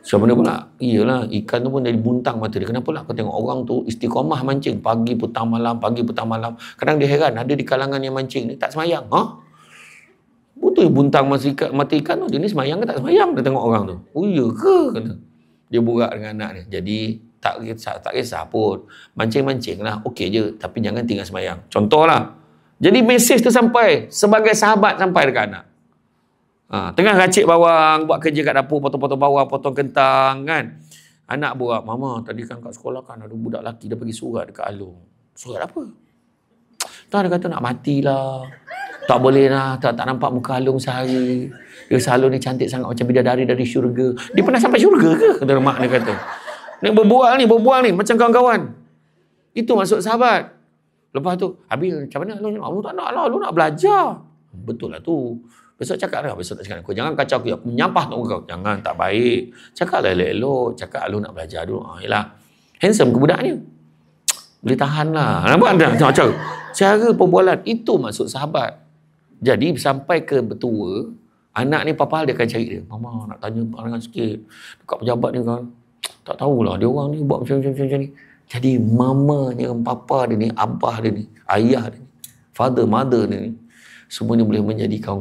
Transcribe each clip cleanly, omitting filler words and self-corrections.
Macam mana pula? Iyalah, ikan tu pun dari buntang mata dia. Kenapa lah kau tengok orang tu istiqamah mancing pagi petang malam, pagi petang malam. Kadang dia heran, ada di kalangan yang mancing ni tak semayang. Betul buntang mata ikan tu, dia ni semayang ke tak semayang? Dia tengok orang tu. Oh iya ke? Kata. Dia borak dengan anak dia. Jadi tak kisah pun. Mancing-mancing lah, okey je. Tapi jangan tinggal semayang. Contohlah. Jadi mesej tu sampai, sebagai sahabat sampai dekat anak. Tengah racik bawang, buat kerja kat dapur, potong-potong bawang, potong kentang kan. Anak buat, mama tadi kan kat sekolah kan ada budak lelaki dia pergi surat dekat Alung. Surat apa? Tak, dia kata nak matilah. Tak boleh lah, tak nampak muka Alung sehari. Dia selalu ni cantik sangat macam bidadari dari syurga. Dia pernah sampai syurga ke? Kata mak dia kata. Ni berbual ni macam kawan-kawan. Itu maksud sahabat. Lepas tu, habis macam mana Alung tak nak lah, Alung nak belajar. Betul lah tu. Besok cakap lah, besok tak cakap aku. Jangan kacau aku, menyampah tak kau. Jangan, tak baik. Cakaplah elok-elok. Cakap Alung nak belajar dulu. Yelah. Handsome ke budaknya? Boleh tahan lah. Nampak tak? Cara perbualan, itu maksud sahabat. Jadi, sampai ke betua, anak ni papa dia akan cari dia. Mama, nak tanya pandangan sikit. Dekat pejabat ni kan, tak tahulah. Dia orang ni buat macam ni. Jadi, mamanya, papa dia ni, abah dia ni, ayah dia ni, father, mother dia ni, semuanya boleh menjadi kawan.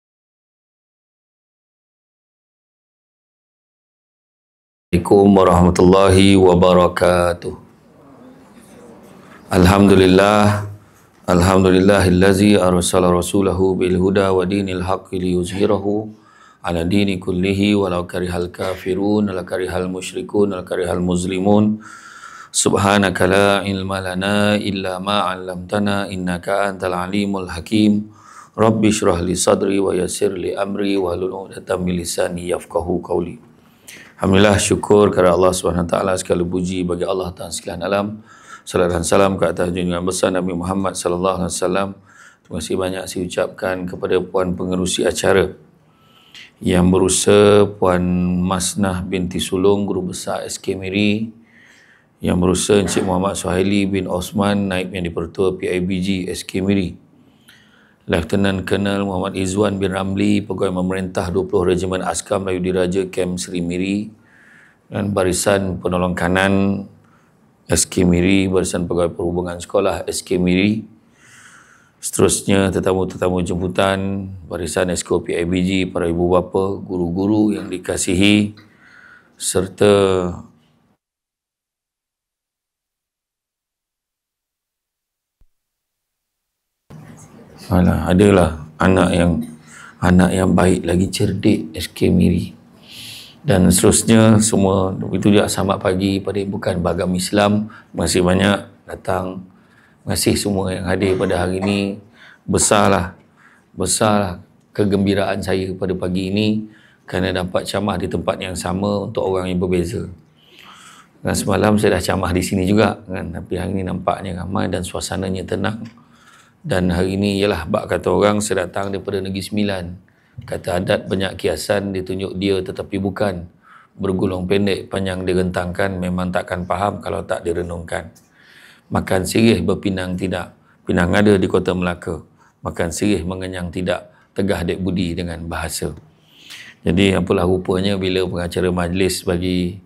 Assalamualaikum warahmatullahi wabarakatuh. Alhamdulillahillazi arsala rasulahu bil huda wa dinil haqqi liyuzhirahu ala dini kullihi walau karihal kafirun wala karihal musyrikun wala karihal muslimun. Subhanaka la ilma lana illa ma 'allamtana innaka antal alimul hakim. Rabbi shrah li sadri wa yassir li amri wahlul 'uqdatam min lisani yafqahu qawli. Alhamdulillah, syukur kepada Allah SWT, segala puji bagi Allah Ta'ala sekalian alam. Salam dan salam ke atas junjungan besar Nabi Muhammad sallallahu alaihi wasallam. Terima kasih banyak saya ucapkan kepada puan pengerusi acara yang berusaha, Puan Masnah binti Sulong, Guru Besar SK Miri, yang berusaha Encik Muhammad Suhaili bin Osman, Naib yang dipertua PIBG SK Miri, Lieutenant Colonel Muhammad Izwan bin Ramli, Pegawai Memerintah 20 Regimen Askar Melayu Diraja Kem Seri Miri, dan Barisan Penolong Kanan SK Miri, Barisan Pegawai Perhubungan Sekolah SK Miri, seterusnya tetamu-tetamu jemputan, Barisan SKO PIBG, para ibu bapa, guru-guru yang dikasihi, serta adalah anak yang baik lagi, cerdik SK Miri, dan seterusnya semua. Itu dia selamat pagi pada bukan beragama Islam. Terima kasih banyak datang. Terima kasih semua yang hadir pada hari ini. Besarlah kegembiraan saya pada pagi ini kerana dapat camah di tempat yang sama untuk orang yang berbeza. Dan semalam saya dah camah di sini juga kan, tapi hari ini nampaknya ramai dan suasananya tenang. Dan hari ini ialah bak kata orang, saya datang daripada Negeri Sembilan. Kata adat banyak kiasan, ditunjuk dia tetapi bukan. Bergulung pendek, panjang direntangkan, memang takkan faham kalau tak direnungkan. Makan sirih berpinang tidak, pinang ada di Kota Melaka. Makan sirih mengenyang tidak, tegah dek budi dengan bahasa. Jadi apalah rupanya bila pengacara majlis bagi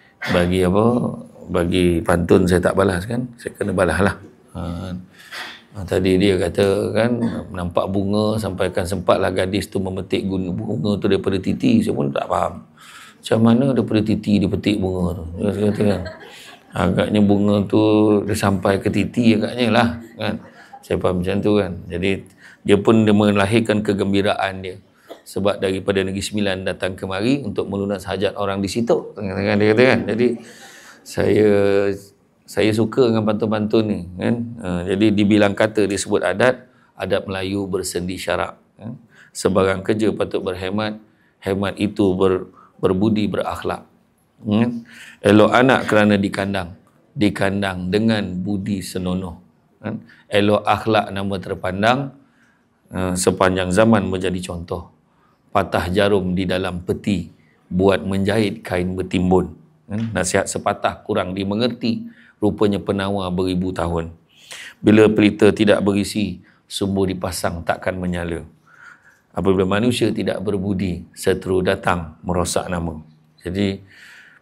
pantun saya tak balas kan, saya kena balas lah. Tadi dia kata kan, nampak bunga, sampaikan sempatlah gadis tu memetik bunga tu daripada titi. Saya pun tak faham macam mana daripada titi dia petik bunga tu. Dia kata kan, agaknya bunga tu dia sampai ke titi agaknya lah kan. Saya faham macam tu kan. Jadi dia pun melahirkan kegembiraan dia sebab daripada Negeri Sembilan datang kemari untuk melunas hajat orang di situ. Dia kata kan. Jadi saya suka dengan pantun-pantun ni kan. Jadi dibilang kata disebut adat Melayu bersendi syarak kan? Sebarang kerja patut berhemat, hemat itu berbudi berakhlak kan? Elok anak kerana dikandang dengan budi senonoh kan? Elok akhlak nama terpandang, sepanjang zaman menjadi contoh. Patah jarum di dalam peti buat menjahit kain bertimbun kan? Nasihat sepatah kurang dimengerti, rupanya penawar beribu tahun. Bila pelita tidak berisi, sumbu dipasang takkan menyala. Apabila manusia tidak berbudi, seteru datang merosak nama. Jadi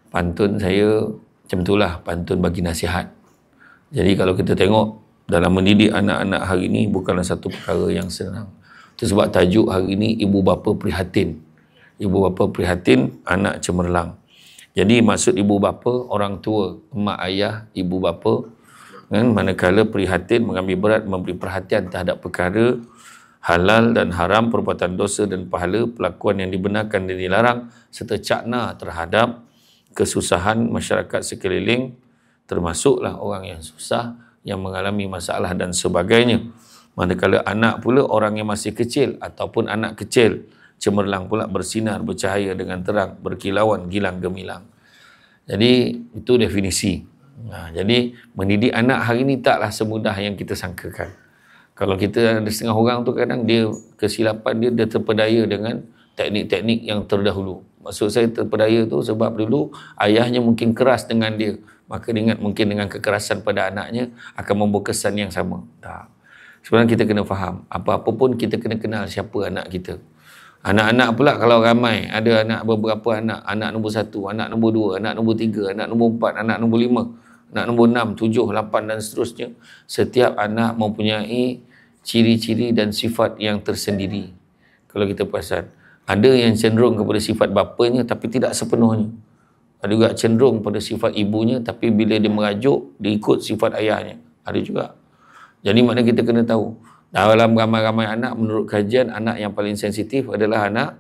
Pantun saya macam itulah, pantun bagi nasihat. Jadi kalau kita tengok dalam mendidik anak-anak hari ini bukanlah satu perkara yang senang. Itu sebab tajuk hari ini ibu bapa prihatin. Ibu bapa prihatin, anak cemerlang. Jadi maksud ibu bapa, orang tua, mak ayah, ibu bapa, kan, manakala prihatin, mengambil berat, memberi perhatian terhadap perkara halal dan haram, perbuatan dosa dan pahala, pelakuan yang dibenarkan dan dilarang, serta cakna terhadap kesusahan masyarakat sekeliling, termasuklah orang yang susah, yang mengalami masalah dan sebagainya. Manakala anak pula orang yang masih kecil ataupun anak kecil, cemerlang pula, bersinar, bercahaya dengan terang, berkilauan, gilang gemilang. Jadi itu definisi. Jadi mendidik anak hari ini taklah semudah yang kita sangkakan. Kalau kita ada setengah orang tu kadang dia kesilapan dia terpedaya dengan teknik-teknik yang terdahulu. Maksud saya terpedaya tu sebab dulu ayahnya mungkin keras dengan dia. Maka dia ingat mungkin dengan kekerasan pada anaknya akan membawa kesan yang sama. Tak. Sebenarnya kita kena faham. Apa-apa pun kita kena kenal siapa anak kita. Anak-anak pula kalau ramai. Ada anak beberapa anak. Anak nombor 1, anak nombor 2, anak nombor 3, anak nombor 4, anak nombor 5, anak nombor 6, 7, 8 dan seterusnya. Setiap anak mempunyai ciri-ciri dan sifat yang tersendiri. Kalau kita perasan. Ada yang cenderung kepada sifat bapanya tapi tidak sepenuhnya. Ada juga cenderung pada sifat ibunya tapi bila dia merajuk, dia ikut sifat ayahnya. Ada juga. Jadi maknanya kita kena tahu. Dalam ramai-ramai anak, menurut kajian, anak yang paling sensitif adalah anak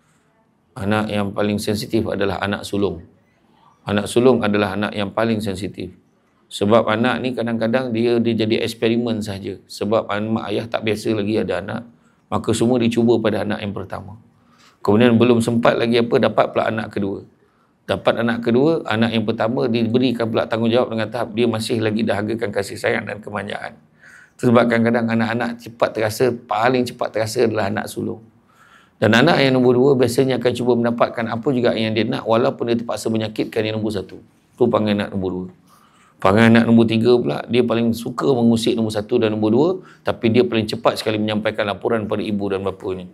yang paling sensitif adalah anak sulung. Anak sulung adalah anak yang paling sensitif. Sebab anak ni kadang-kadang dia jadi eksperimen saja. Sebab mak ayah tak biasa lagi ada anak. Maka semua dicuba pada anak yang pertama. Kemudian belum sempat lagi dapat pula anak kedua. Dapat anak kedua, anak yang pertama diberikan pula tanggungjawab dengan tahap dia masih lagi dahagakan kasih sayang dan kemanjaan. Sebab kadang-kadang anak-anak paling cepat terasa adalah anak sulung. Dan anak yang nombor 2 biasanya akan cuba mendapatkan apa juga yang dia nak walaupun dia terpaksa menyakitkan yang nombor 1. Itu panggil anak nombor 2. Panggil anak nombor 3 pula, dia paling suka mengusik nombor 1 dan nombor 2, tapi dia paling cepat sekali menyampaikan laporan pada ibu dan bapanya.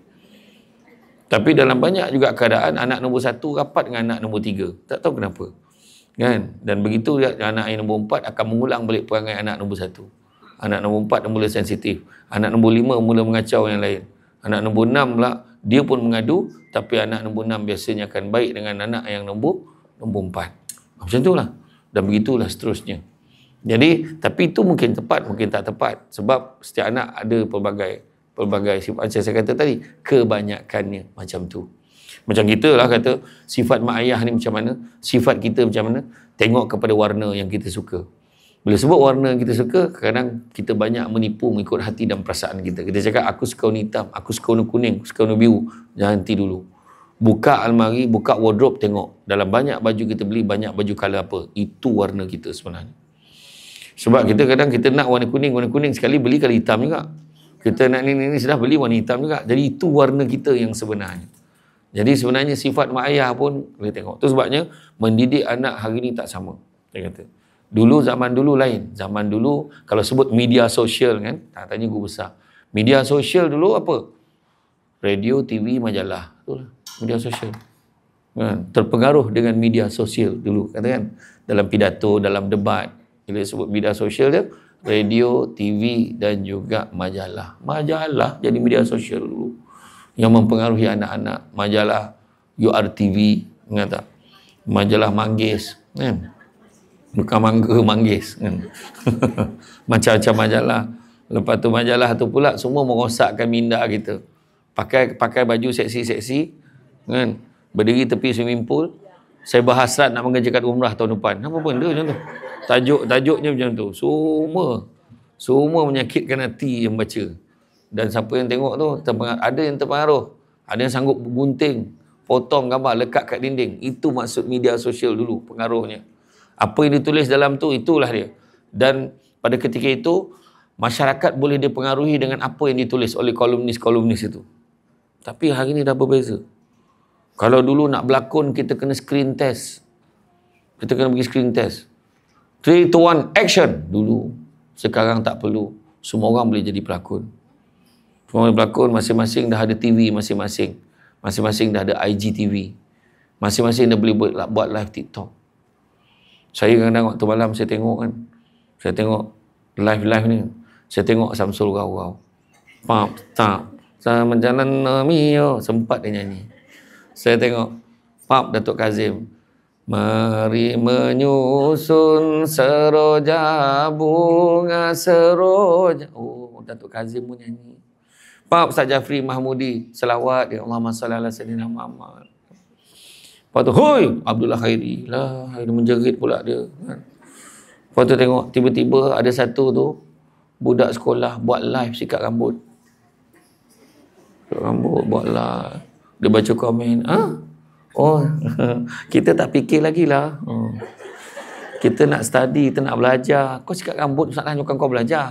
Tapi dalam banyak juga keadaan anak nombor 1 rapat dengan anak nombor 3. Tak tahu kenapa. Kan? Dan begitu anak yang nombor 4 akan mengulang balik perangai anak nombor 1. Anak nombor 4 mula sensitif. Anak nombor 5 mula mengacau yang lain. Anak nombor 6 pula, dia pun mengadu, tapi anak nombor 6 biasanya akan baik dengan anak yang nombor 4. Macam itulah. Dan begitulah seterusnya. Jadi, tapi itu mungkin tepat, mungkin tak tepat. Sebab setiap anak ada pelbagai sifat. Macam saya kata tadi, kebanyakannya macam tu. Macam kita lah kata, sifat mak ayah ni macam mana, sifat kita macam mana, tengok kepada warna yang kita suka. Bila sebut warna yang kita suka, kadang kita banyak menipu mengikut hati dan perasaan kita. Kita cakap, aku suka warna hitam, aku suka warna kuning, aku suka warna biru. Jangan henti dulu. Buka almari, buka wardrobe, tengok. Dalam banyak baju kita beli, banyak baju colour apa. Itu warna kita sebenarnya. Sebab kita kadang kita nak warna kuning sekali beli kalau hitam juga. Kita nak ni sudah beli warna hitam juga. Jadi itu warna kita yang sebenarnya. Jadi sebenarnya sifat mak ayah pun boleh tengok. Itu sebabnya mendidik anak hari ni tak sama. Saya kata. Dulu, zaman dulu lain. Zaman dulu, kalau sebut media sosial kan, tak tanya guru besar. Media sosial dulu apa? Radio, TV, majalah. Itulah media sosial. Kan? Terpengaruh dengan media sosial dulu. Kata kan? Dalam pidato, dalam debat. Bila sebut media sosial dia, radio, TV dan juga majalah. Majalah jadi media sosial dulu. Yang mempengaruhi anak-anak. Majalah URTV, ingat tak? Majalah Manggis. Kan? Bukan mangga, manggis kan? Macam-macam majalah. Lepas tu majalah tu pula semua merosakkan minda kita. Pakai baju seksi-seksi kan? Berdiri tepi swimming pool. Saya berhasrat nak mengerjakan umrah tahun depan. Apa benda macam tu? Tajuknya macam tu. Semua menyakitkan hati yang baca. Dan siapa yang tengok tu, ada yang terpengaruh. Ada yang sanggup gunting, potong gambar, lekat kat dinding. Itu maksud media sosial dulu, pengaruhnya. Apa yang ditulis dalam tu, itulah dia. Dan pada ketika itu, masyarakat boleh dipengaruhi dengan apa yang ditulis oleh kolumnis-kolumnis itu. Tapi hari ini dah berbeza. Kalau dulu nak berlakon, kita kena screen test. Kita kena pergi screen test. 3, 2, 1, action! Dulu. Sekarang tak perlu. Semua orang boleh jadi pelakon. Semua orang pelakon, masing-masing dah ada TV masing-masing. Masing-masing dah ada IGTV. Masing-masing dah boleh buat live TikTok. Saya kadang waktu malam saya tengok kan, saya tengok live ni, saya tengok Samsul Gawau. Pap, tap, sama jalan Mio, sempat dia nyanyi. Saya tengok Pap Datuk Kazim. Mari menyusun seroja bunga seroja. Oh, Datuk Kazim pun nyanyi. Pak Ustaz Jafri Mahmudi selawat ya Allahumma salli ala sayyidina Muhammad. Lepas tu, hoi, Abdullah Khairi. Lah, dia menjerit pula dia. Lepas tu tengok, tiba-tiba ada satu tu, budak sekolah buat live sikat rambut. Sikat rambut, buat live. Dia baca komen, oh, kita tak fikir lagi lah. Kita nak study, kita nak belajar. Kau sikat rambut, masalahnya bukan kau belajar.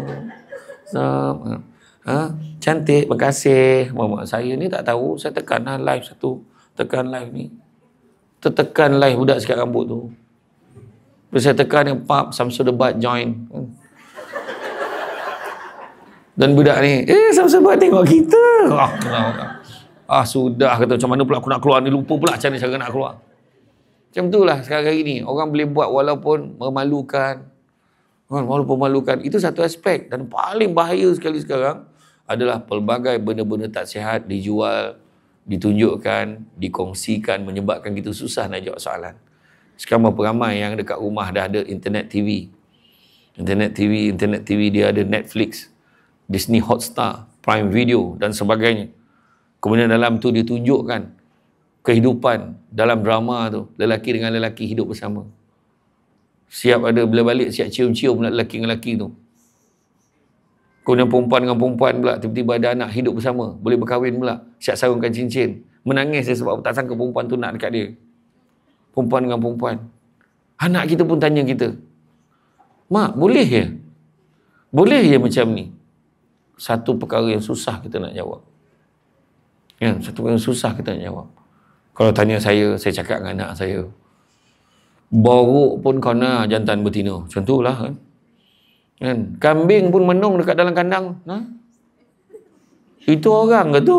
Cantik, makasih. Mama, saya ni tak tahu, saya tekan lah live satu. Tekan live ni. Tertekan live budak sikat rambut tu. Terus saya tekan yang Pap Samsul Debat join. Dan budak ni, Samsul Debat tengok kita. Sudah, kata macam mana pula aku nak keluar ni, lupa pula macam mana cara nak keluar. Macam itulah sekarang hari ni. Orang boleh buat walaupun memalukan. Walaupun memalukan. Itu satu aspek. Dan paling bahaya sekali sekarang adalah pelbagai benda-benda tak sihat dijual, ditunjukkan, dikongsikan, menyebabkan kita susah nak jawab soalan. Sekarang berapa ramai yang dekat rumah dah ada internet TV. Internet TV dia ada Netflix, Disney Hotstar, Prime Video dan sebagainya. Kemudian dalam tu ditunjukkan kehidupan dalam drama tu, lelaki dengan lelaki hidup bersama. Siap ada bila balik siap cium-cium lelaki dengan lelaki tu. Kemudian perempuan dengan perempuan pula tiba-tiba ada anak hidup bersama, boleh berkahwin pula, siap sarungkan cincin. Menangis dia sebab tak sangka perempuan tu nak dekat dia. Perempuan dengan perempuan. Anak kita pun tanya kita, "Mak, boleh ya? Boleh ya macam ni?" Satu perkara yang susah kita nak jawab. Satu perkara yang susah kita nak jawab. Kalau tanya saya cakap dengan anak saya, "Borok pun kau nak jantan betina." Macam tu lah kan. Kambing pun menung dekat dalam kandang. Itu orang ke tu?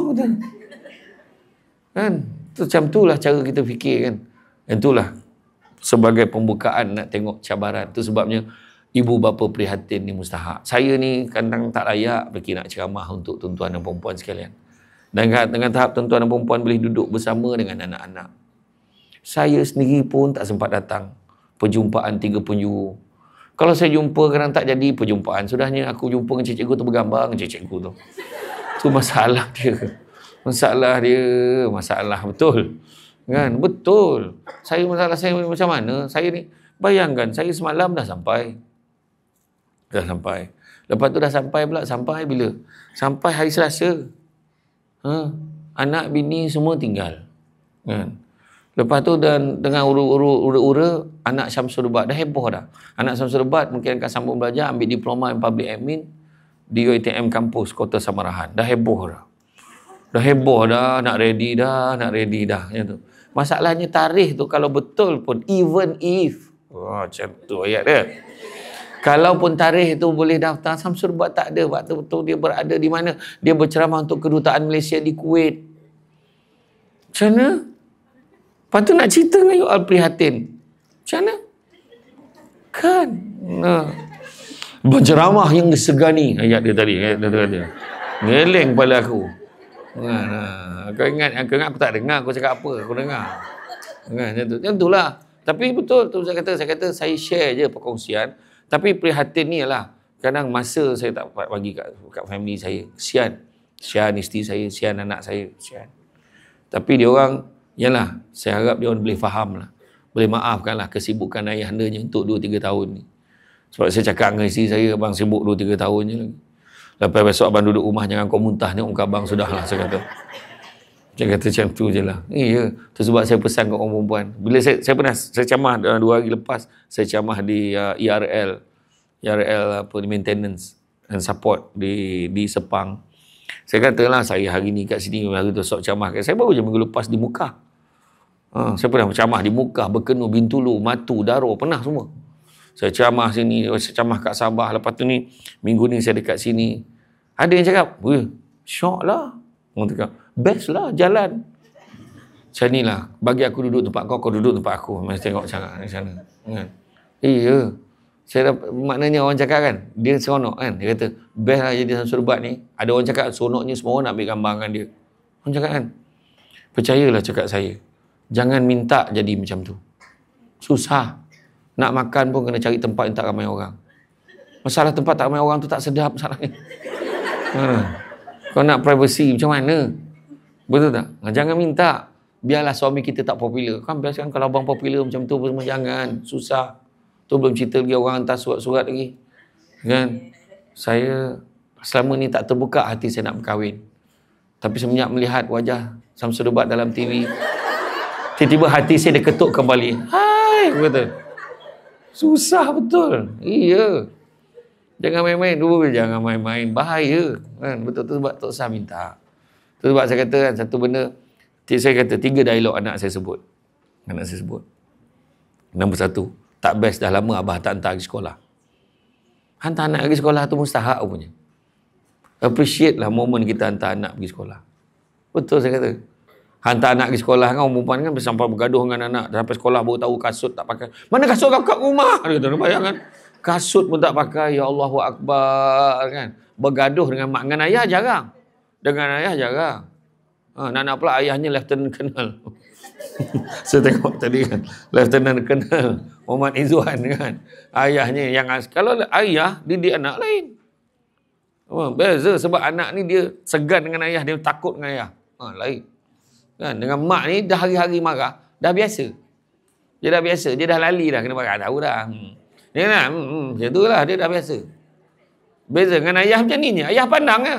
Macam itulah cara kita fikir kan. Itulah sebagai pembukaan nak tengok cabaran. Itu sebabnya ibu bapa prihatin ni mustahak. Saya ni kadang tak layak pergi nak ceramah untuk tuan-tuan dan perempuan sekalian. Dan dengan tahap tuan-tuan dan perempuan boleh duduk bersama dengan anak-anak. Saya sendiri pun tak sempat datang perjumpaan 3 penjuru. Kalau saya jumpa kadang tak jadi perjumpaan. Sudahnya aku jumpa dengan cikgu tu bergambar dengan cikgu tu. Itu masalah dia. Masalah betul. Kan? Betul. Masalah saya macam mana? Saya ni, bayangkan saya semalam dah sampai. Lepas tu dah sampai pula. Sampai bila? Sampai hari Selasa. Anak bini semua tinggal. Kan? Lepas tu dan dengan ura-ura anak Syamsul Debat dah heboh dah. Anak Syamsul Debat mungkin akan sambung belajar ambil diploma in public admin di UiTM kampus Kota Samarahan. Dah heboh dah, nak ready dah macam tu. Masalahnya tarikh tu kalau betul pun even if macam tu ayat dia. Kalau pun tarikh tu boleh daftar, Syamsul Debat tak ada. Waktu tu dia berada di mana? Dia berceramah untuk kedutaan Malaysia di Kuwait. Macam mana? Lepas tu nak cerita dengan you all prihatin. Macam mana? Kan? Berceramah yang disegani. Ayat dia tadi. Ngeleng kepala aku. Kau ingat aku tak dengar aku cakap apa. Aku dengar. Macam tu lah. Tapi betul tu saya kata saya share je perkongsian. Tapi prihatin ni lah. Kadang masa saya tak dapat bagi kat family saya. Kesian isteri saya. Kesian anak saya. Kesian. Tapi dia orang, yalah, saya harap dia orang boleh faham lah. Boleh maafkan lah kesibukan ayahandanya untuk 2-3 tahun ni. Sebab saya cakap dengan isteri saya, abang sibuk 2-3 tahun je lagi. Lepas besok abang duduk rumah, jangan kau muntah ni, muka abang sudah lah, saya kata. Saya kata macam tu je lah. Ya, tu sebab saya pesan kat orang perempuan. Bila saya pernah, saya camah 2 hari lepas, saya camah di ERL apa, maintenance and support di Sepang. Saya katalah saya hari ni kat sini, hari tu sok camah. Saya baru je minggu lepas di Mukah. Saya pernah camah di Mukah, Berkenu, Bintulu, Matu, Daro, pernah semua. Saya camah sini, saya camah kat Sabah. Lepas tu ni, minggu ni saya dekat sini. Ada yang cakap, syok lah. Orang cakap, best lah jalan. Macam ni lah. Bagi aku duduk tempat kau, kau duduk tempat aku. Mesti tengok cara di sana. Kan? Iya. Maknanya orang cakap kan, dia seronok kan. Dia kata, best lah jadi Samsul Ubat ni. Ada orang cakap seronoknya semua orang nak ambil gambar dengan dia. Orang cakap kan. Percayalah cakap saya. Jangan minta jadi macam tu. Susah. Nak makan pun kena cari tempat yang tak ramai orang. Masalah tempat tak ramai orang tu tak sedap masalahnya. Kau nak privacy macam mana? Betul tak? Jangan minta. Biarlah suami kita tak popular. Kan biasa kan kalau abang popular macam tu pun jangan. Susah. Tu belum cerita lagi orang hantar surat-surat lagi. Kan? Saya selama ni tak terbuka hati saya nak berkahwin. Tapi semenjak melihat wajah Samsul Ubat dalam TV, tiba-tiba hati saya dia ketuk kembali. Hai, betul. Susah betul. Iya. Jangan main-main dulu, jangan main-main. Bahaya. Kan? Betul tu sebab tak usah minta. Tu sebab saya kata kan, satu benda, saya kata 3 dialog anak saya sebut. Anak saya sebut. Nombor 1, tak best dah lama abah tak hantar pergi sekolah. Hantar anak pergi sekolah tu mustahak punya. Appreciate lah momen kita hantar anak pergi sekolah. Betul saya kata. Hantar anak pergi sekolah kan, orang perempuan kan sampai bergaduh dengan anak. Sampai sekolah baru tahu kasut tak pakai. Mana kasut kau kat rumah? Dia kata, bayangkan. Kasut pun tak pakai. Ya Allahu Akbar. Kan? Bergaduh dengan mak. Dengan ayah jarang. Dengan ayah jarang. Nak pula ayahnya Lieutenant Colonel. Saya tengok tadi kan. Lieutenant Colonel Muhammad Izzuan kan. Ayahnya yang kalau ayah didik anak lain. Beza sebab anak ni dia segan dengan ayah, dia takut dengan ayah. Lain. Kan? Dengan mak ni dah hari-hari marah, dah biasa. Dia dah biasa, dia dah lali dah kena marah, tahu dah. Dia kan? Macam tu lah, dia dah biasa. Beza dengan ayah macam ni, ayah pandang lah.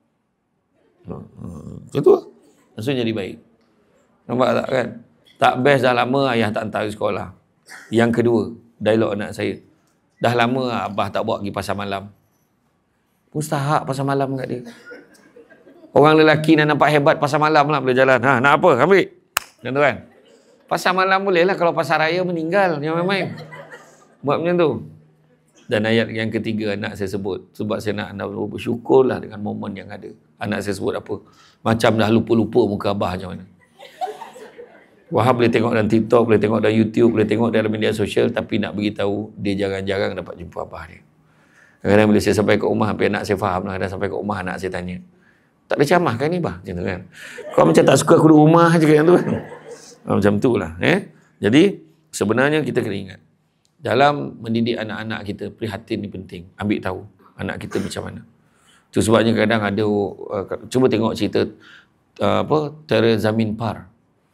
Macam tu lah. Langsung jadi baik. Nampak tak kan? Tak best dah lama ayah tak hantar ke sekolah. Yang kedua, dialog anak saya. Dah lama abah tak bawa pergi pasar malam. Mustahak pasar malam kat dia. Orang lelaki nak nampak hebat pasar malam lah boleh jalan. Nak apa? Ambil. Macam tu kan? Pasar malam boleh lah kalau pasar raya meninggal. Jangan main-main. Buat macam tu. Dan ayat yang ketiga anak saya sebut. Sebab saya nak anda bersyukurlah dengan momen yang ada. Anak saya sebut apa? Macam dah lupa-lupa muka abah macam mana. Wahab boleh tengok dalam TikTok, boleh tengok dalam YouTube, boleh tengok dalam media sosial. Tapi nak beritahu, dia jarang-jarang dapat jumpa abah dia. Kadang-kadang bila saya sampai ke rumah, sampai anak saya faham lah. Kadang sampai ke rumah, anak saya tanya, tak ada camah kan ni bah? Macam tu kan. Kau macam tak suka aku duduk rumah je kan tu kan. Macam tu lah. Jadi, sebenarnya kita kena ingat. Dalam mendidik anak-anak kita, prihatin ni penting. Ambil tahu anak kita macam mana. Itu sebabnya kadang ada, cuba tengok cerita, Teresa Minpar.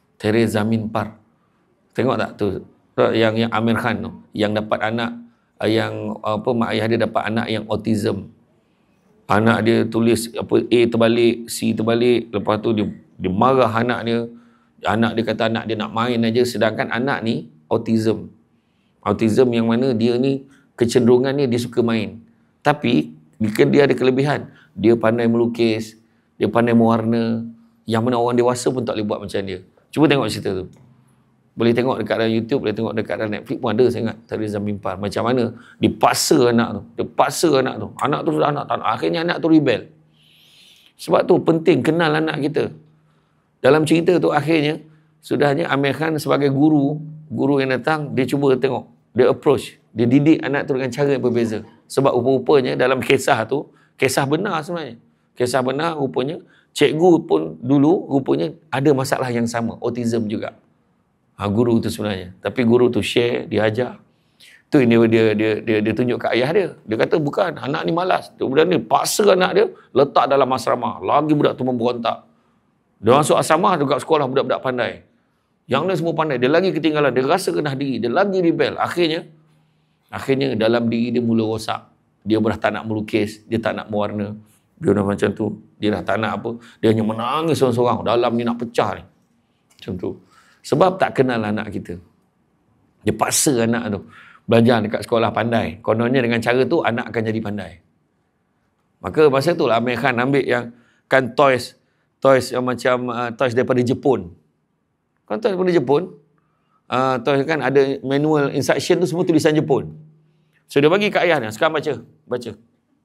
Tengok tak tu? Yang Amir Khan tu. Yang dapat anak, mak ayah dia dapat anak yang autism. Anak dia tulis A terbalik, C terbalik, lepas tu dia marah anak dia. Anak dia kata anak dia nak main aja, sedangkan anak ni autism yang mana dia ni kecenderungannya dia suka main. Tapi dia ada kelebihan, dia pandai melukis, dia pandai mewarna, yang mana orang dewasa pun tak boleh buat macam dia. Cuba tengok cerita tu. Boleh tengok dekat dalam YouTube, boleh tengok dekat dalam Netflix pun ada, saya ingat. Teresa Minpar. Macam mana dipaksa anak tu. Anak tu sudah tak nak. Akhirnya anak tu rebel. Sebab tu penting kenal anak kita. Dalam cerita tu akhirnya, sudahnya Amir Khan sebagai guru yang datang, dia cuba tengok. Dia approach. Dia didik anak tu dengan cara yang berbeza. Sebab rupa-rupanya dalam kisah tu, kisah benar sebenarnya. Kisah benar rupanya, cikgu pun dulu rupanya ada masalah yang sama. Autism juga. Guru tu sebenarnya. Tapi guru tu share, dia ajar. Tu dia tunjuk kat ayah dia. Dia kata bukan, anak ni malas. Kemudian ni paksa anak dia letak dalam asrama. Lagi budak tu memberontak. Dia masuk asrama dekat sekolah budak-budak pandai. Yang ni semua pandai. Dia lagi ketinggalan. Dia rasa kenah diri. Dia lagi rebel. Akhirnya dalam diri dia mula rosak. Dia dah tak nak melukis. Dia tak nak mewarna. Dia dah macam tu. Dia dah tak nak apa. Dia hanya menangis seorang-seorang. Dalam ni nak pecah ni. Macam tu. Sebab tak kenal anak kita. Dia paksa anak tu belajar dekat sekolah pandai. Kononnya dengan cara tu anak akan jadi pandai. Maka masa tu lah Amir Khan ambil yang kan toys yang macam toys daripada Jepun. Kan toys daripada Jepun. Toys kan ada manual instruction tu semua tulisan Jepun. So dia bagi kat ayah dia, sekarang baca.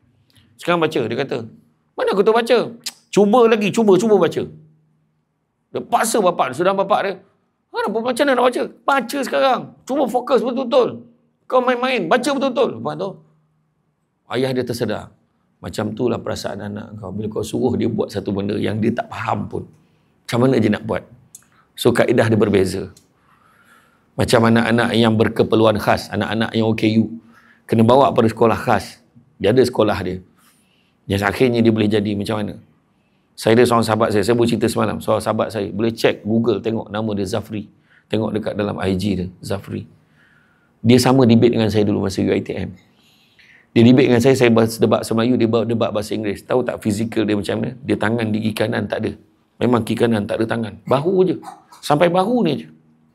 Sekarang baca, dia kata. Mana aku tahu baca? Cuba baca. Dia paksa bapak, sedang bapak dia, macam mana nak baca? Baca sekarang. Cuba fokus betul-betul. Kau main-main, baca betul-betul. Lepas tu, ayah dia tersedar. Macam itulah perasaan anak kau. Bila kau suruh dia buat satu benda yang dia tak faham pun, macam mana dia nak buat? So, kaedah dia berbeza. Macam anak-anak yang berkeperluan khas, anak-anak yang OKU, kena bawa pada sekolah khas. Dia ada sekolah dia. Yang akhirnya dia boleh jadi macam mana? Saya ada seorang sahabat saya boleh cerita semalam, seorang sahabat saya, boleh check Google, tengok nama dia Zafri. Tengok dekat dalam IG dia, Zafri. Dia sama debate dengan saya dulu masa UiTM. Dia debate dengan saya debat sama Melayu, dia debat bahasa Inggeris. Tahu tak fizikal dia macam mana? Dia tangan di kiri kanan tak ada. Memang kiri kanan tak ada tangan. Bahu je. Sampai bahu ni je.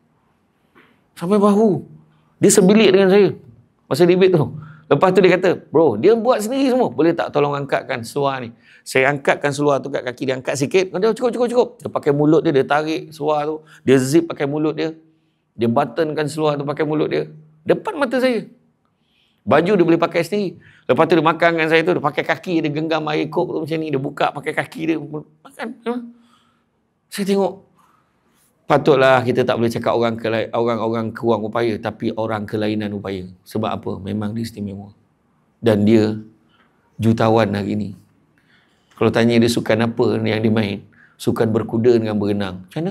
Sampai bahu. Dia sebilik dengan saya masa debate tu. Lepas tu dia kata, bro, dia buat sendiri semua. Boleh tak tolong angkatkan seluar ni? Saya angkatkan seluar tu kat kaki dia, angkat sikit. Dia cukup. Dia pakai mulut dia, dia tarik seluar tu. Dia zip pakai mulut dia. Dia buttonkan seluar tu pakai mulut dia. Depan mata saya. Baju dia boleh pakai sendiri. Lepas tu dia makan dengan saya tu, dia pakai kaki, dia genggam air kok tu macam ni. Dia buka pakai kaki dia. Makan. Saya tengok. Patutlah kita tak boleh cakap orang kurang upaya, tapi orang kelainan upaya. Sebab apa? Memang dia istimewa. Dan dia jutawan hari ni. Kalau tanya dia sukan apa yang dia main, sukan berkuda dengan berenang. Macam mana?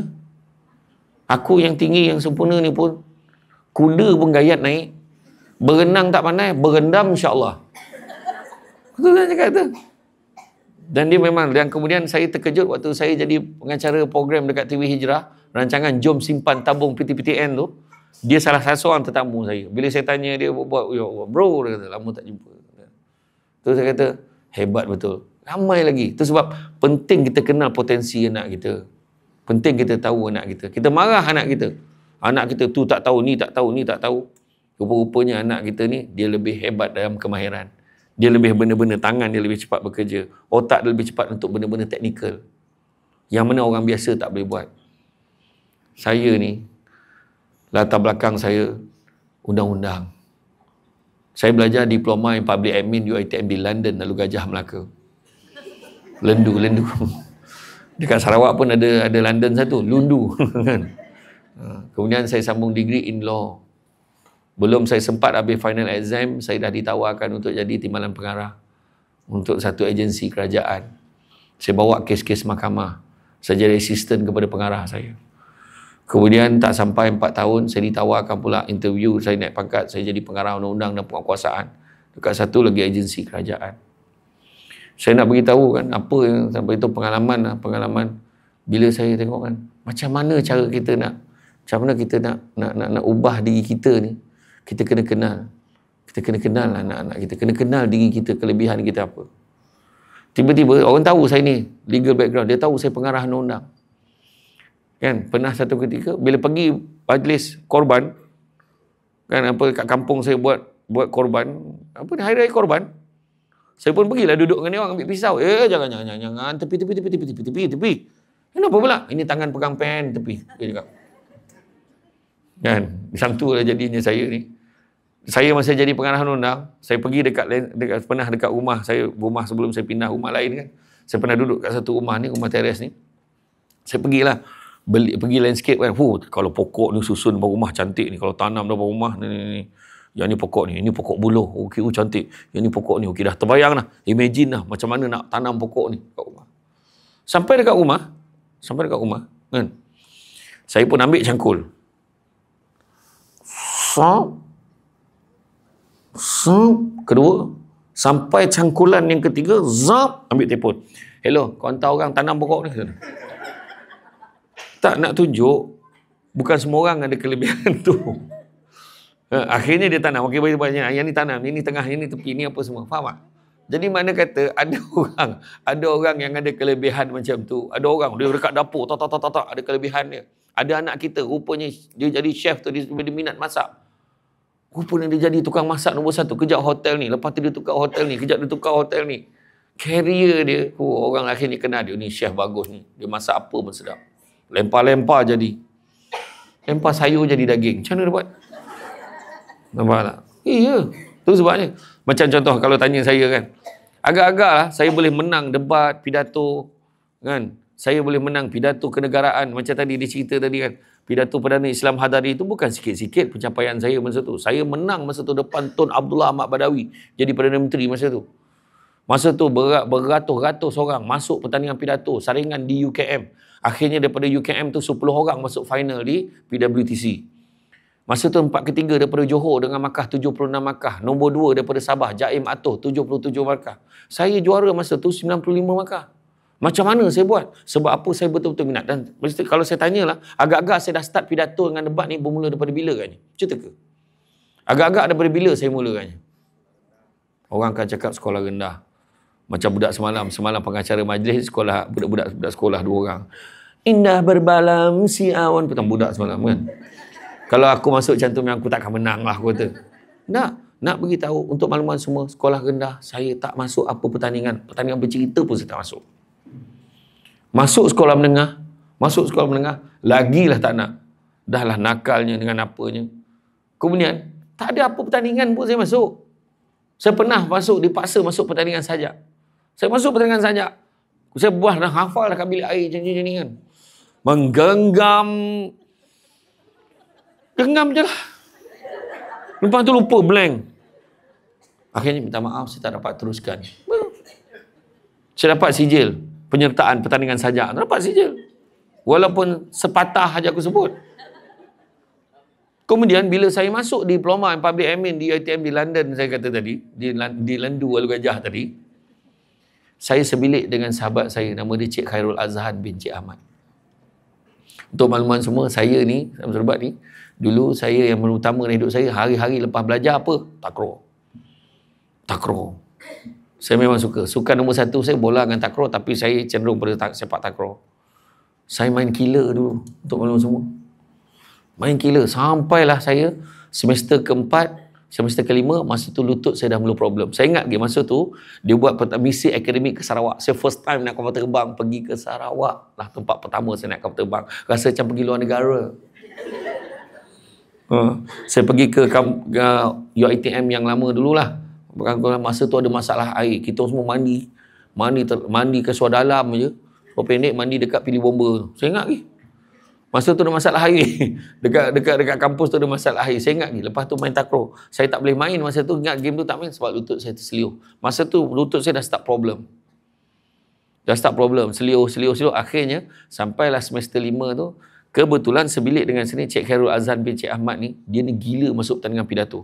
Aku yang tinggi, yang sempurna ni pun, kuda pun gayat naik. Berenang tak pandai, berendam insyaAllah. Betul tak cakap tu? Dan dia memang, dan kemudian saya terkejut waktu saya jadi pengacara program dekat TV Hijrah, rancangan Jom Simpan Tabung PTPTN tu, dia salah satu orang tetamu saya. Bila saya tanya dia buat, bro, dia kata, lama tak jumpa. Tu saya kata, hebat betul. Ramai lagi. Itu sebab penting kita kenal potensi anak kita. Penting kita tahu anak kita. Kita marah anak kita. Anak kita tu tak tahu, ni tak tahu, ni tak tahu. Rupa-rupanya anak kita ni, dia lebih hebat dalam kemahiran. Dia lebih benda-benda tangan, dia lebih cepat bekerja. Otak dia lebih cepat untuk benda-benda teknikal. Yang mana orang biasa tak boleh buat. Saya ni, latar belakang saya, undang-undang. Saya belajar diploma in public admin UiTM di London, lalu Gajah Melaka. Lendu. Dekat Sarawak pun ada London satu, Lundu. Kemudian saya sambung degree in law. Belum saya sempat habis final exam, saya dah ditawarkan untuk jadi timbalan pengarah untuk satu agensi kerajaan. Saya bawa kes-kes mahkamah. Saya jadi asisten kepada pengarah saya. Kemudian tak sampai 4 tahun, saya ditawarkan pula interview, saya naik pangkat, saya jadi pengarah undang-undang dan penguasaan dekat satu lagi agensi kerajaan. Saya nak beritahu kan, apa yang sampai itu pengalaman bila saya tengok kan, macam mana cara kita nak ubah diri kita ni. Kita kena kenal anak-anak kita, kena kenal diri kita, kelebihan kita apa. Tiba-tiba orang tahu saya ni legal background, dia tahu saya pengarah undang-undang. Kan, pernah satu ketika bila pergi majlis korban, kan, apa kat kampung saya buat korban, apa ni, hari raya korban. Saya pun pergilah duduk dengan dia orang ambil pisau. Jangan tepi. Kenapa pula? Ini tangan pegang pen tepi. Dia cakap. Kan, macam tu lah jadinya saya ni. Saya masa jadi pengarah undang, saya pergi pernah dekat rumah saya, rumah sebelum saya pindah rumah lain kan. Saya pernah duduk kat satu rumah ni, rumah teres ni. Saya pergilah pergi landscape kan. Kalau pokok ni susun depan rumah cantik ni, kalau tanam depan rumah ni. Yang ni pokok ni, ini pokok buluh. Okey, cantik. Yang ni pokok ni, okey dah terbayang dah. Imagine lah macam mana nak tanam pokok ni kat rumah. Sampai dekat rumah kan. Saya pun ambil cangkul. Kedua, sampai cangkulan yang ketiga, ambil telefon. Hello, kau hantar orang tanam pokok ni. Tak nak tunjuk, bukan semua orang ada kelebihan tu. Akhirnya dia tanam. Okey, banyak. Yang ni tanam, ini tengah, ini tepi, ini apa semua. Faham tak? Jadi mana kata ada orang yang ada kelebihan macam tu. Ada orang dia dekat dapur, ada kelebihan dia. Ada anak kita, rupanya dia jadi chef tu, dia minat masak. Rupanya dia jadi tukang masak nombor 1, kejap hotel ni, lepas tu dia tukar hotel ni, kejap dia tukar hotel ni. Career dia, orang akhirnya kenal dia, ni chef bagus ni. Dia masak apa pun sedap. Lempar-lempar jadi. Lempar sayur jadi daging. Macam mana dia buat? Nampak tak? Iya. Tu sebabnya. Macam contoh kalau tanya saya kan. Agak-agak lah saya boleh menang debat, pidato. Kan? saya boleh menang pidato kenegaraan. Macam tadi dia cerita tadi kan, pidato Perdana Islam Hadari itu bukan sikit-sikit pencapaian saya masa tu. Saya menang masa tu depan Tun Abdullah Ahmad Badawi jadi Perdana Menteri masa tu. Masa tu beratus-ratus orang masuk pertandingan pidato, saringan di UKM. Akhirnya daripada UKM tu 10 orang masuk final di PWTC. Masa tu 4 ketiga daripada Johor dengan markah 76 markah. Nombor 2 daripada Sabah, Jaim Atoh 77 markah. Saya juara masa tu 95 markah. Macam mana saya buat? Sebab apa saya betul-betul minat. Dan kalau saya tanyalah, agak-agak saya dah start pidato dengan debat ni bermula daripada bila kan? Cerita ke? Agak-agak daripada bila saya mulakannya? Orang akan cakap sekolah rendah. Macam budak semalam pengacara majlis sekolah, budak sekolah 2 orang. Indah berbalam si awan. Petang budak semalam kan? Kalau aku masuk macam tu, memang aku takkan menang lah, aku kata. Nak beritahu untuk makluman semua, sekolah rendah, saya tak masuk apa pertandingan bercerita pun saya tak masuk. Masuk sekolah menengah, lagilah tak nak. Dah lah nakalnya dengan apanya. Kemudian, tak ada apa pertandingan pun saya masuk. Saya pernah dipaksa masuk pertandingan sajak. Saya masuk pertandingan sajak. Saya buah dah hafal dah kat bilik air macam ni kan. Menggenggam je lah. Lepas tu lupa blank. Akhirnya minta maaf, saya tak dapat teruskan. Saya dapat sijil penyertaan pertandingan sajak. Dapat sijil. Walaupun sepatah saja aku sebut. Kemudian bila saya masuk diploma in public admin di UiTM di London, saya kata tadi, di Landu Walu Gajah tadi, saya sebilik dengan sahabat saya, nama dia Cik Khairul Azhan bin Cik Ahmad. Untuk makluman semua, saya ni, Serbat ni, dulu saya yang utama dalam hidup saya, hari-hari lepas belajar apa? Takraw. Saya memang suka. Sukan nombor 1 saya bola dengan takraw, tapi saya cenderung pada sepak takraw. Saya main killer dulu, untuk makluman semua. Main killer. Sampailah saya semester ke-4, semester ke-5, masa tu lutut saya dah mula problem. Saya ingat lagi masa tu, dia buat misi akademik ke Sarawak. Saya first time nak kapal terbang, pergi ke Sarawak. Lah tempat pertama saya nak kapal terbang. Rasa macam pergi luar negara. Saya pergi ke UiTM yang lama dululah. Masa tu ada masalah air. Kita semua mandi ke suar dalam je. Suar pendek mandi dekat pilih bomba. Saya ingat lagi. Masa tu ada masalah air. Dekat kampus tu ada masalah air. Saya ingat lagi. Lepas tu main takraw. Saya tak boleh main masa tu. Ingat game tu tak main sebab lutut saya terseliuh. Masa tu lutut saya dah start problem. Seliuh. Akhirnya sampailah semester 5 tu. Kebetulan sebilik dengan sini Cik Khairul Azhan bin Cik Ahmad ni. Dia ni gila masuk pertandingan pidato.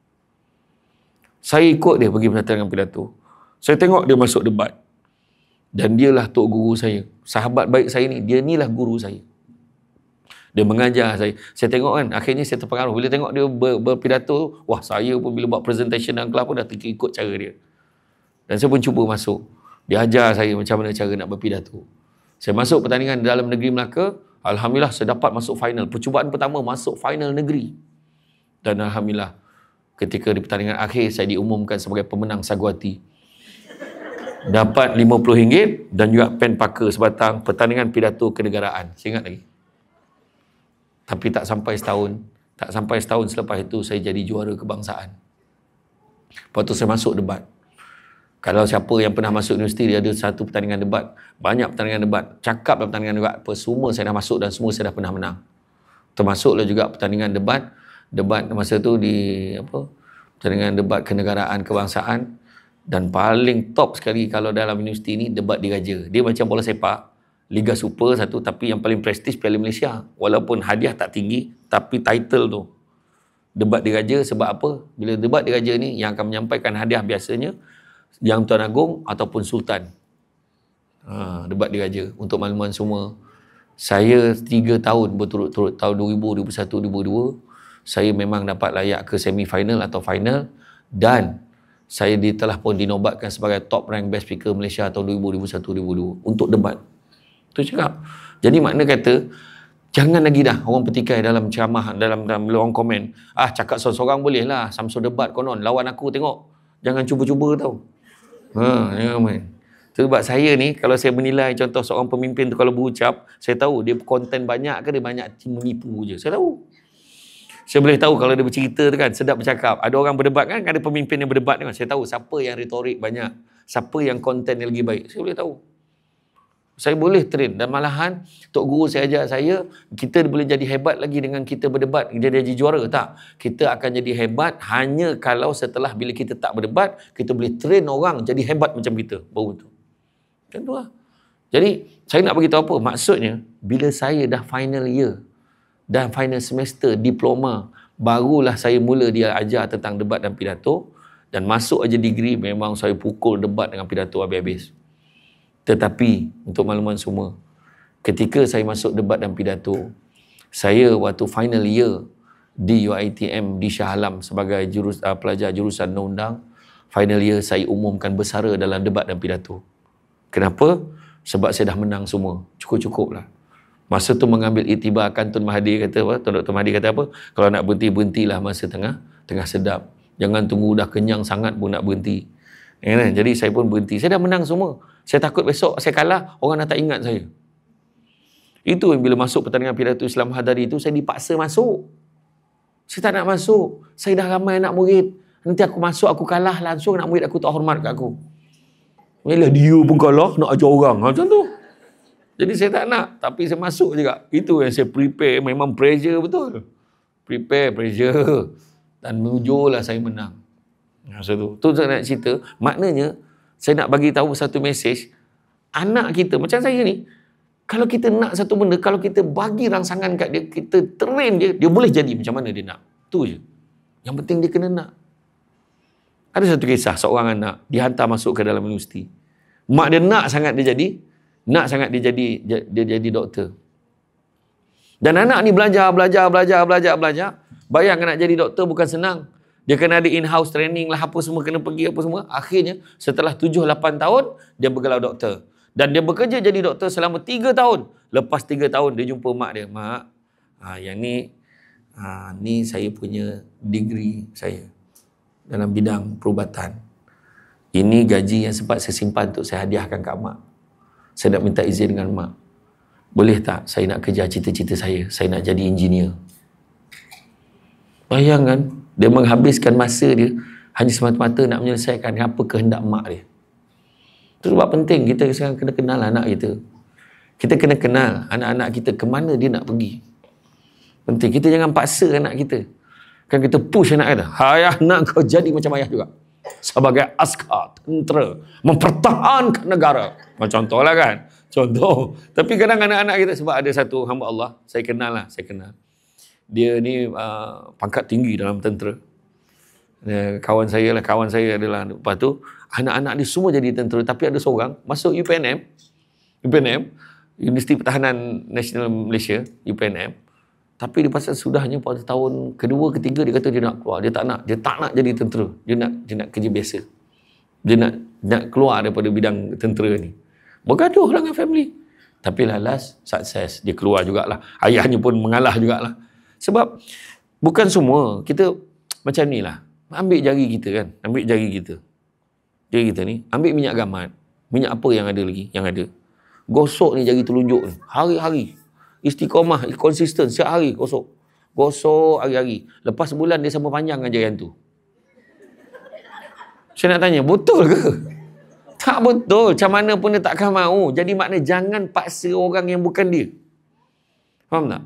Saya ikut dia pergi pertandingan pidato. Saya tengok dia masuk debat. Dan dialah tok guru saya. Sahabat baik saya ni. Dia ni lah guru saya. Dia mengajar saya. Saya tengok kan, akhirnya saya terpengaruh. Bila tengok dia berpidato, wah saya pun bila buat presentation dalam kelas pun dah ikut cara dia. Dan saya pun cuba masuk. Dia ajar saya macam mana cara nak berpidato. Saya masuk pertandingan dalam negeri Melaka. Alhamdulillah saya dapat masuk final. Percubaan pertama masuk final negeri. Dan Alhamdulillah ketika di pertandingan akhir saya diumumkan sebagai pemenang sagu hati. Dapat RM50 dan juga pen paker sebatang pertandingan pidato kenegaraan. Saya ingat lagi. Tapi tak sampai setahun selepas itu saya jadi juara kebangsaan. Lepas tu saya masuk debat. Kalau siapa yang pernah masuk universiti, dia ada satu pertandingan debat. Banyak pertandingan debat. Cakap dalam pertandingan debat. Semua saya dah masuk dan semua saya dah pernah menang. Termasuklah juga pertandingan debat. Debat masa tu pertandingan debat kenegaraan kebangsaan. Dan paling top sekali kalau dalam universiti ni, debat diraja. Dia macam bola sepak. Liga Super satu, tapi yang paling prestis Piala Malaysia. Walaupun hadiah tak tinggi, tapi title tu. Debat diraja sebab apa? Bila debat diraja ni, yang akan menyampaikan hadiah biasanya, Yang Tuan Agong ataupun Sultan. Debat diraja. Untuk makluman semua, saya 3 tahun berturut-turut, tahun 2000, 2001, 2002, saya memang dapat layak ke semi-final atau final, dan saya telah pun dinobatkan sebagai top rank best speaker Malaysia tahun 2000, 2001, 2002 untuk debat. Tu cakap. Jadi makna kata, jangan lagi dah orang petikai dalam ceramah, dalam orang komen. Cakap seorang-seorang boleh lah. Samsul debat konon. Lawan aku tengok. Jangan cuba-cuba tau. Jangan main. Sebab saya ni, kalau saya menilai contoh seorang pemimpin tu kalau berucap, saya tahu dia konten banyak ke dia banyak menipu je. Saya tahu. Saya boleh tahu kalau dia bercerita tu kan, sedap bercakap. Ada orang berdebat kan, ada pemimpin yang berdebat kan. Saya tahu siapa yang retorik banyak. Siapa yang konten yang lagi baik. Saya boleh tahu. Saya boleh train. Dan malahan, Tok Guru saya ajar saya, kita boleh jadi hebat lagi dengan kita berdebat. Dia jadi juara. Tak. Kita akan jadi hebat hanya kalau setelah bila kita tak berdebat, kita boleh train orang jadi hebat macam kita. Baru tu. Macam tu lah. Jadi, saya nak beritahu apa? Maksudnya, bila saya dah final year, dan final semester, diploma, barulah saya mula dia ajar tentang debat dan pidato. Dan masuk aja degree, memang saya pukul debat dengan pidato habis-habis. Tetapi, untuk makluman semua, ketika saya masuk debat dan pidato, saya waktu final year di UiTM di Shah Alam sebagai pelajar jurusan undang-undang, final year saya umumkan bersara dalam debat dan pidato. Kenapa? Sebab saya dah menang semua. Cukup-cukup lah. Masa tu mengambil iktibar Tun Mahathir kata apa? Tuan Dr. Mahathir kata apa? Kalau nak berhenti, berhentilah masa tengah sedap. Jangan tunggu dah kenyang sangat pun nak berhenti. Jadi saya pun berhenti. Saya dah menang semua. Saya takut besok saya kalah, orang dah tak ingat saya. Itu yang bila masuk pertandingan pidato Islam Hadari itu, saya dipaksa masuk. Saya tak nak masuk. Saya dah ramai anak murid. Nanti aku masuk, aku kalah langsung, anak murid aku tak hormat kat aku. Yalah, dia pun kalah, nak ajar orang. Macam tu. Jadi saya tak nak. Tapi saya masuk juga. Itu yang saya prepare. Memang pressure betul. Prepare, pressure. Dan menujulah saya menang. Masa tu. Tu saya nak cerita. Maknanya, saya nak bagi tahu satu mesej. Anak kita, macam saya ni, kalau kita nak satu benda, kalau kita bagi rangsangan kat dia, kita train dia, dia boleh jadi macam mana dia nak. Tu je. Yang penting dia kena nak. Ada satu kisah, seorang anak dihantar masuk ke dalam universiti. Mak dia nak sangat dia jadi doktor. Dan anak ni belajar. Bayangkan nak jadi doktor bukan senang. Dia kena ada in-house training lah, apa semua, kena pergi apa semua. Akhirnya, setelah 7-8 tahun, dia bergelar doktor. Dan dia bekerja jadi doktor selama 3 tahun. Lepas 3 tahun, dia jumpa mak dia. Mak, yang ni saya punya degree saya dalam bidang perubatan. Ini gaji yang sempat saya simpan untuk saya hadiahkan kat mak. Saya nak minta izin dengan mak. Boleh tak saya nak kejar cita-cita saya? Saya nak jadi engineer. Bayangkan, dia menghabiskan masa dia hanya semata-mata nak menyelesaikan apa kehendak mak dia. Itu sebab penting kita sekarang kena kenal anak kita. Kita kena kenal anak-anak kita ke mana dia nak pergi. Penting. Kita jangan paksa anak kita. Kan kita push anak kita. Ayah nak kau jadi macam ayah juga. Sebagai askar, tentera, mempertahankan negara. Contoh lah kan. Contoh. Tapi kadang anak-anak kita, sebab ada satu hamba Allah, saya kenal. Dia ni pangkat tinggi dalam tentera. Kawan saya adalah, lepas tu anak-anak dia semua jadi tentera, tapi ada seorang masuk UPNM, Universiti Pertahanan Nasional Malaysia, UPNM, tapi dia pasal sudahnya pada tahun kedua, ketiga, dia kata dia nak keluar, dia tak nak jadi tentera, dia nak kerja biasa, dia nak keluar daripada bidang tentera ni. Bergaduh lah dengan family, tapi last sukses, dia keluar jugalah, ayahnya pun mengalah jugalah. Sebab bukan semua kita macam ni lah. Ambil jari kita kan. Jari kita ni. Ambil minyak gamat. Minyak apa yang ada lagi? Yang ada. Gosok ni jari telunjuk ni. Hari-hari. Istiqomah. Konsisten. Setiap hari gosok. Gosok hari-hari. Lepas sebulan dia sama panjang dengan jarian tu. Saya nak tanya, betul ke? Tak betul. Macam mana pun dia takkan mahu. Jadi makna jangan paksa orang yang bukan dia. Faham tak?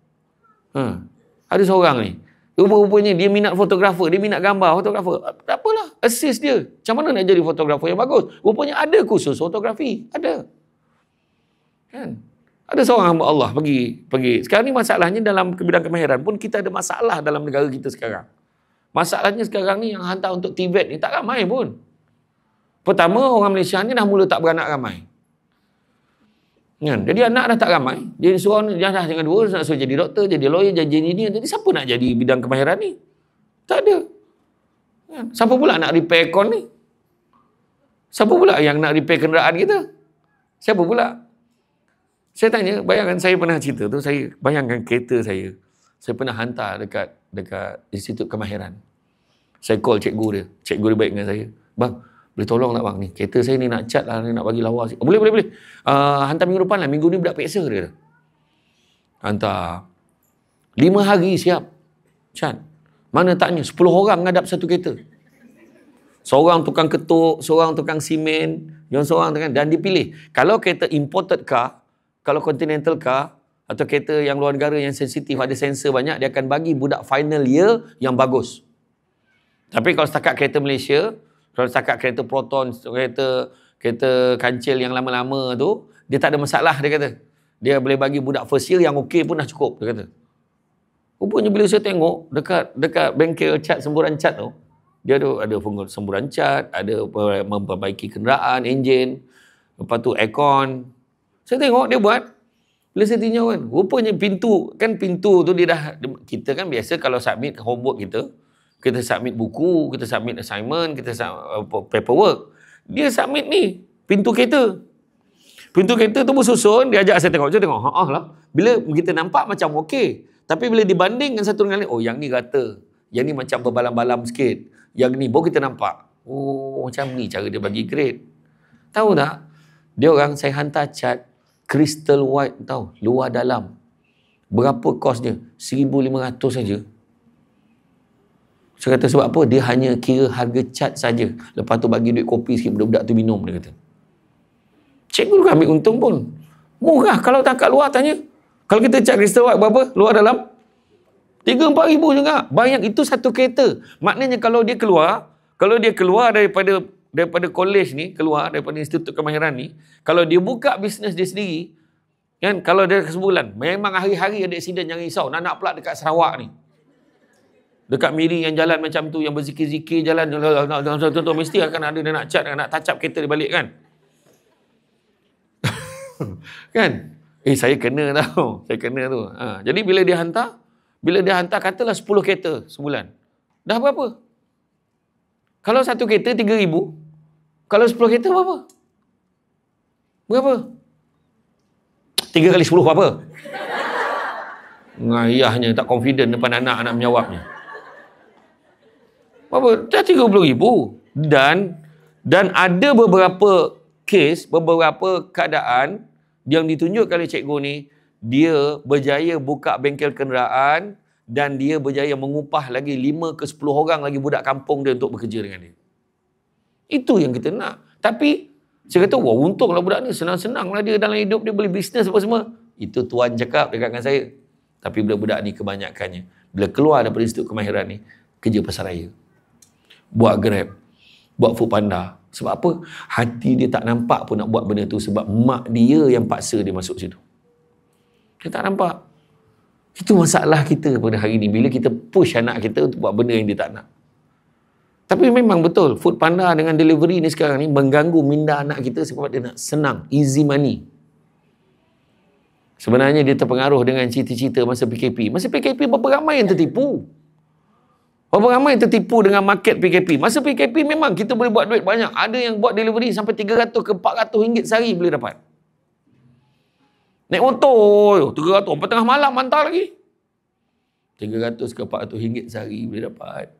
Ada seorang ni, rupa-rupanya dia minat fotografer, dia minat gambar fotografer. Tak apalah, assist dia. Macam mana nak jadi fotografer yang bagus? Rupanya ada kursus fotografi, ada. Kan? Ada seorang hamba Allah pergi. Sekarang ni masalahnya dalam bidang kemahiran pun kita ada masalah dalam negara kita sekarang. Masalahnya sekarang ni yang hantar untuk TVET ni tak ramai pun. Pertama, orang Malaysia ni dah mula tak beranak ramai. Kan? Jadi anak dah tak ramai. Jadi seorang dah dengan dua, nak suruh jadi doktor, jadi lawyer, jadi engineer. Jadi siapa nak jadi bidang kemahiran ni? Tak ada. Kan? Siapa pula nak repair aircon ni? Siapa pula yang nak repair kenderaan kita? Siapa pula? Saya tanya, bayangkan saya pernah cerita tu, saya bayangkan kereta saya pernah hantar dekat Institut Kemahiran. Saya call cikgu dia baik dengan saya. Bang, boleh tolong tak bang ni? Kereta saya ni nak cat lah, nak bagi lawa. Boleh. Hantar minggu depan lah. Minggu ni budak peksa dia. Hantar. 5 hari siap. Cat. Mana taknya? 10 orang ngadap satu kereta. Seorang tukang ketuk, seorang tukang simen. Yang seorang kan, dan dipilih. Kalau kereta imported car, kalau continental car, atau kereta yang luar negara yang sensitif, ada sensor banyak, dia akan bagi budak final year yang bagus. Tapi kalau setakat kereta Malaysia, kalau setakat kereta Proton, kereta kancil yang lama-lama tu, dia tak ada masalah, dia kata. Dia boleh bagi budak first year yang okey pun dah cukup, dia kata. Rupanya bila saya tengok dekat bengkel cat, semburan cat tu, dia ada semburan cat, ada memperbaiki kenderaan, enjin, lepas tu aircon. Saya tengok dia buat. Bila saya tinjau kan, rupanya pintu tu dia dah, kita kan biasa kalau submit homework kita submit buku, kita submit assignment, kita submit paperwork. Dia submit ni, pintu kereta. Pintu kereta tu bersusun, dia ajak saya tengok. Lah. Bila kita nampak macam okey. Tapi bila dibandingkan satu dengan lain, oh yang ni rata. Yang ni macam berbalam-balam sikit. Yang ni baru kita nampak. Oh macam ni cara dia bagi grade. Tahu tak? Dia orang saya hantar cat crystal white tahu, luar dalam. Berapa kos dia? 1,500 saja. Saya kata sebab apa? Dia hanya kira harga cat saja. Lepas tu bagi duit kopi sikit budak-budak tu minum, dia kata. Cikgu juga ambil untung pun. Murah kalau tak kat luar tanya. Kalau kita cat crystal white berapa? Luar dalam? 3-4 ribu juga. Bayang itu satu kereta. Maknanya kalau dia keluar daripada college ni, keluar daripada institut kemahiran ni, kalau dia buka bisnes dia sendiri, kan, kalau dia sebulan, memang hari-hari ada aksiden yang risau. Nak pula dekat Sarawak ni. Dekat Miri yang jalan macam tu, yang berzikir-zikir jalan, mesti akan ada dia nak cat, nak touch up kereta dia balik kan. Kan? Saya kena tau. Saya kena tu. Jadi bila dia hantar katalah 10 kereta sebulan. Dah berapa? Kalau satu kereta 3,000, kalau 10 kereta berapa? Berapa? 3 kali 10 berapa? Ayahnya tak confident depan anak menjawabnya. Berapa? Dah 30,000. Dan ada beberapa kes, beberapa keadaan yang ditunjuk oleh cikgu ni, dia berjaya buka bengkel kenderaan dan dia berjaya mengupah lagi 5 ke 10 orang lagi budak kampung dia untuk bekerja dengan dia. Itu yang kita nak. Tapi saya kata, wah untunglah budak ni, senang-senanglah dia dalam hidup, dia boleh bisnes apa semua. Itu tuan cakap dekat dengan saya. Tapi budak-budak ni kebanyakannya, bila keluar daripada institut kemahiran ni, kerja pasaraya. Buat Grab, buat Foodpanda. Sebab apa? Hati dia tak nampak pun nak buat benda tu sebab mak dia yang paksa dia masuk situ. Dia tak nampak. Itu masalah kita pada hari ni. Bila kita push anak kita untuk buat benda yang dia tak nak. Tapi memang betul, Foodpanda dengan delivery ni sekarang ni mengganggu minda anak kita sebab dia nak senang, easy money. Sebenarnya dia terpengaruh dengan cita-cita masa PKP. Masa PKP berapa ramai yang tertipu? Berapa ramai yang tertipu dengan market PKP? Masa PKP memang kita boleh buat duit banyak. Ada yang buat delivery sampai 300 ke 400 ringgit sehari boleh dapat. Naik motor, 300, sampai tengah malam hantar lagi. 300 ke 400 ringgit sehari boleh dapat.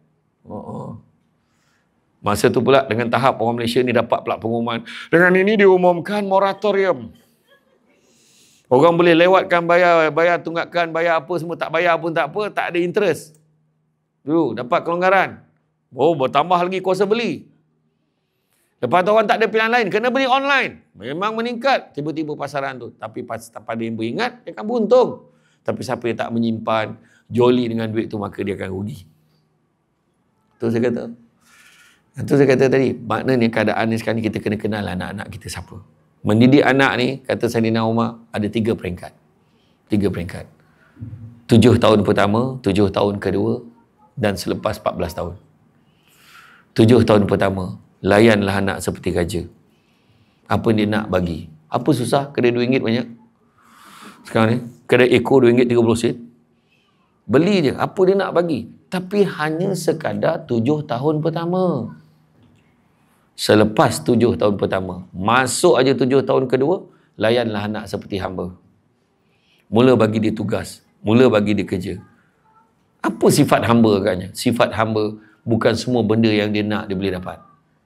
Masa tu pula dengan tahap orang Malaysia ni dapat pula pengumuman. Dengan ini diumumkan moratorium. Orang boleh lewatkan bayar tunggakan, bayar apa semua, tak bayar pun tak apa, tak ada interest. Dulu dapat kelonggaran. Oh, bertambah lagi kuasa beli. Lepas tu orang tak ada pilihan lain, kena beli online. Memang meningkat tiba-tiba pasaran tu. Tapi pada yang beringat, dia akan beruntung. Tapi siapa yang tak menyimpan, joli dengan duit tu, maka dia akan rugi. Itu saya kata. Itu saya kata tadi, maknanya keadaan ni sekarang ni kita kena kenal anak-anak kita siapa. Mendidik anak ni, kata Saidina Umar, ada 3 peringkat. 3 peringkat. 7 tahun pertama, 7 tahun kedua, dan selepas 14 tahun. 7 tahun pertama, layanlah anak seperti raja. Apa dia nak bagi? Apa susah? Kedai RM2 banyak. Sekarang ni, kedai ekor RM2.30 sen. Beli je. Apa dia nak bagi? Tapi hanya sekadar 7 tahun pertama. Selepas 7 tahun pertama, masuk aja 7 tahun kedua, layanlah anak seperti hamba. Mula bagi dia tugas. Mula bagi dia kerja. Apa sifat hamba agaknya? Sifat hamba bukan semua benda yang dia nak dia boleh dapat.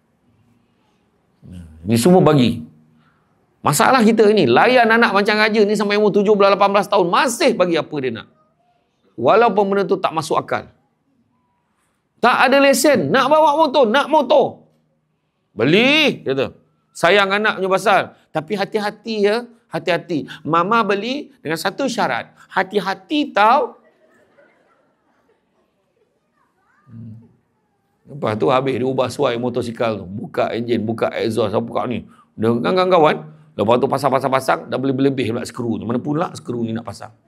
Ini semua bagi. Masalah kita ni, layan anak macam raja ni sampai umur 17-18 tahun, masih bagi apa dia nak. Walaupun benda tu tak masuk akal. Tak ada lesen, nak bawa motor, nak motor. Beli, kata. Sayang anak punya pasal. Tapi hati-hati ya. Hati-hati. Mama beli dengan satu syarat. Hati-hati tau. Lepas tu habis dia ubah suai motosikal tu. Buka enjin, buka exhaust, apa buka ni. Dengan kawan-kawan. Lepas tu pasang-pasang, dah boleh lebih pula skru ni. Mana pula skru ni nak pasang.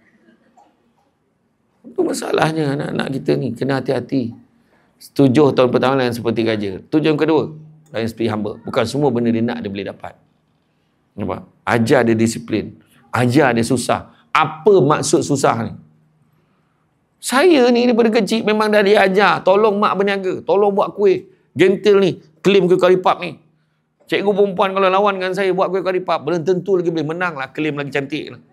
Itu masalahnya anak-anak kita ni. Kena hati-hati. 7 tahun pertama lain seperti gajah. 7 yang kedua, lain seperti hamba. Bukan semua benda dia nak, dia boleh dapat. Nampak? Ajar dia disiplin. Ajar dia susah. Apa maksud susah ni? Saya ni daripada kecil memang dah diajar. Tolong mak berniaga. Tolong buat kuih. Gentil ni. Klaim kuih karipap ni. Cikgu perempuan kalau lawan dengan saya buat kuih karipap, belum tentu lagi boleh menang lah. Klaim lagi cantik lah.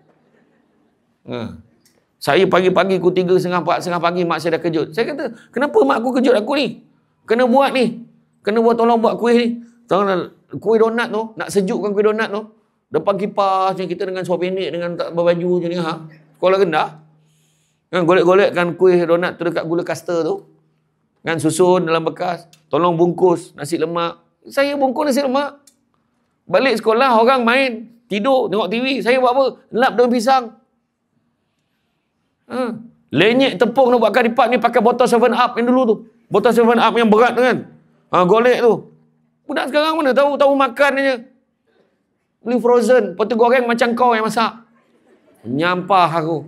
Saya pagi-pagi pukul 3.30, 4.30 pagi mak saya dah kejut. Saya kata, kenapa mak aku kejut aku ni? Kena buat ni. Kena buat, tolong buat kuih ni. Tolong kuih donat tu. Nak sejukkan kuih donat tu. Depan kipas kita dengan suara pendek, dengan tak berbaju je ni. Sekolah rendah. Kan golek-golekkan kuih donat tu dekat gula kastar tu. Kan susun dalam bekas. Tolong bungkus nasi lemak. Saya bungkus nasi lemak. Balik sekolah orang main. Tidur, tengok TV. Saya buat apa? Lap daun pisang. Lenyek tepung nak buat karipap ni pakai botol 7-Up yang dulu tu. Botol 7-Up yang berat tu kan. Golek tu. Budak sekarang mana tahu makan je. Beli frozen. Lepas tu goreng macam kau yang masak. Nyampah aku.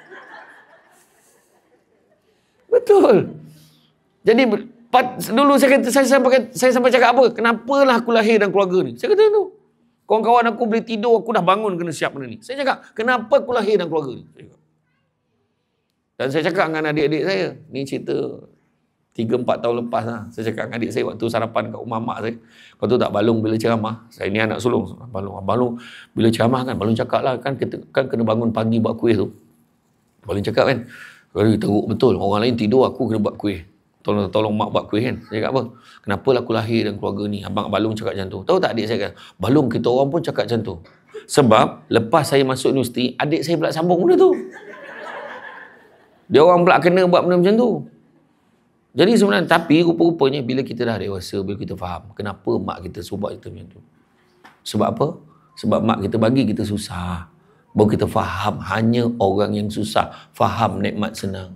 Betul. Jadi dulu saya sampai cakap apa? Kenapalah aku lahir dalam keluarga ni? Saya kata tu. Kawan-kawan aku boleh tidur, aku dah bangun kena siap benda ni. Saya cakap, kenapa aku lahir dalam keluarga ni? Dan saya cakap dengan adik-adik saya, ni cerita 3-4 tahun lepas lah. Saya cakap dengan adik saya waktu sarapan kat rumah mak saya. Lepas tu tak balung bila ceramah. Saya ni anak sulung. Balung bila ceramah kan, balung cakap lah kan kena bangun pagi buat kuih tu. Balung cakap kan, teruk betul. Orang lain tidur, aku kena buat kuih. Tolong mak buat kuih kan. Saya cakap apa? Kenapa lah aku lahir dalam keluarga ni? Abang Balung cakap macam tu. Tahu tak adik saya kata? Balung, kita orang pun cakap macam tu. Sebab lepas saya masuk universiti, adik saya pula sambung benda tu. Dia orang pula kena buat benda macam tu. Jadi sebenarnya, tapi rupa-rupanya bila kita dah dewasa, bila kita faham kenapa mak kita suruh buat kita macam tu. Sebab apa? Sebab mak kita bagi kita susah. Baru kita faham hanya orang yang susah faham nikmat senang.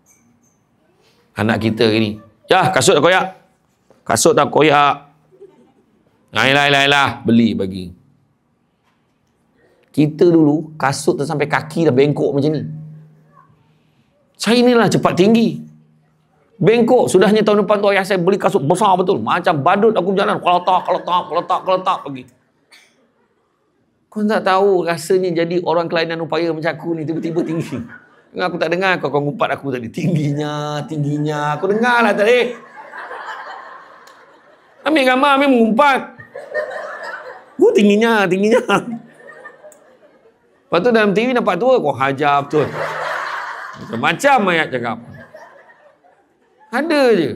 Anak kita ni, kasut tak koyak. Kasut tak koyak. Yelah, beli bagi. Kita dulu, kasut tu sampai kaki dah bengkok macam ni. Saya inilah cepat tinggi. Bengkok. Sudahnya tahun depan tu ayah saya beli kasut besar betul. Macam badut aku berjalan. Keletak pergi. Kau tak tahu rasanya jadi orang kelainan upaya macam aku ni tiba-tiba tinggi. Aku tak dengar kau ngumpat aku tadi. Tingginya. Aku dengar lah tadi. Ambil gambar, ambil mengumpat. Tingginya. Lepas tu dalam TV nampak tua. Kau hajar betul. Macam ayat cakap. Ada je.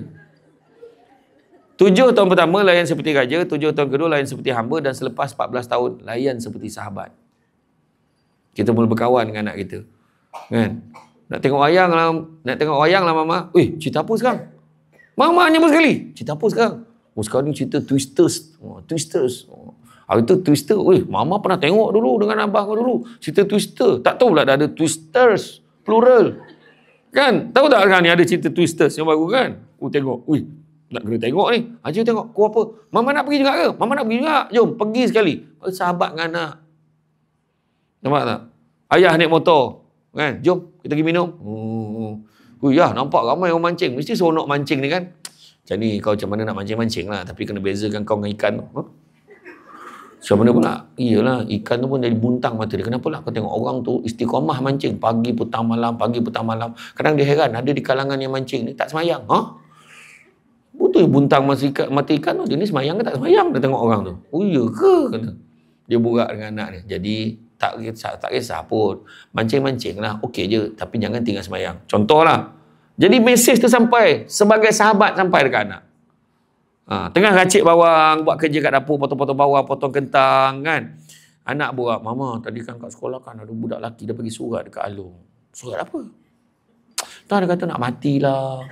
7 tahun pertama layan seperti raja, 7 tahun kedua layan seperti hamba, dan selepas 14 tahun layan seperti sahabat. Kita mula berkawan dengan anak kita. Kan? Nak tengok wayang lah mama. Cerita apa sekarang? Mama hanya sekali. Cerita apa sekarang? Sekarang ni cerita Twisters. Hari tu Twister. Mama pernah tengok dulu dengan abah kau dulu. Cerita Twister. Tak tahu pula dah ada Twisters. Plural. Kan? Tahu tak kan ni ada cerita Twisters yang baru kan? Tengok. Nak kena tengok ni. Haji tengok. Kau apa? Mama nak pergi juga ke? Mama nak pergi juga. Jom, pergi sekali. Sahabat dengan anak. Nampak tak? Ayah naik motor. Kan? Jom, kita pergi minum. Nampak ramai orang mancing. Mesti seronok mancing ni kan? Macam ni, kau macam mana nak mancing-mancing lah. Tapi kena bezakan kau dengan ikan tu. Macam mana pula? Iyalah, ikan tu pun jadi buntang mata dia. Kenapa lah kau tengok orang tu istiqamah mancing. Pagi petang malam. Kadang dia heran, ada di kalangan yang mancing ni tak semayang. Betul buntang mata ikan tu. Dia ni semayang ke tak semayang? Dia tengok orang tu. Ya ke? Kata. Dia borak dengan anak dia. Jadi, tak kisah pun. Mancing-mancing lah. Okey je. Tapi jangan tinggal semayang. Contohlah. Jadi, mesej tu sampai. Sebagai sahabat sampai dekat anak. Tengah racik bawang, buat kerja kat dapur, potong-potong bawang, potong kentang kan. Anak borak, mama tadi kan kat sekolah kan ada budak lelaki dia pergi surat dekat Alung. Surat apa? Tak, dia kata nak matilah.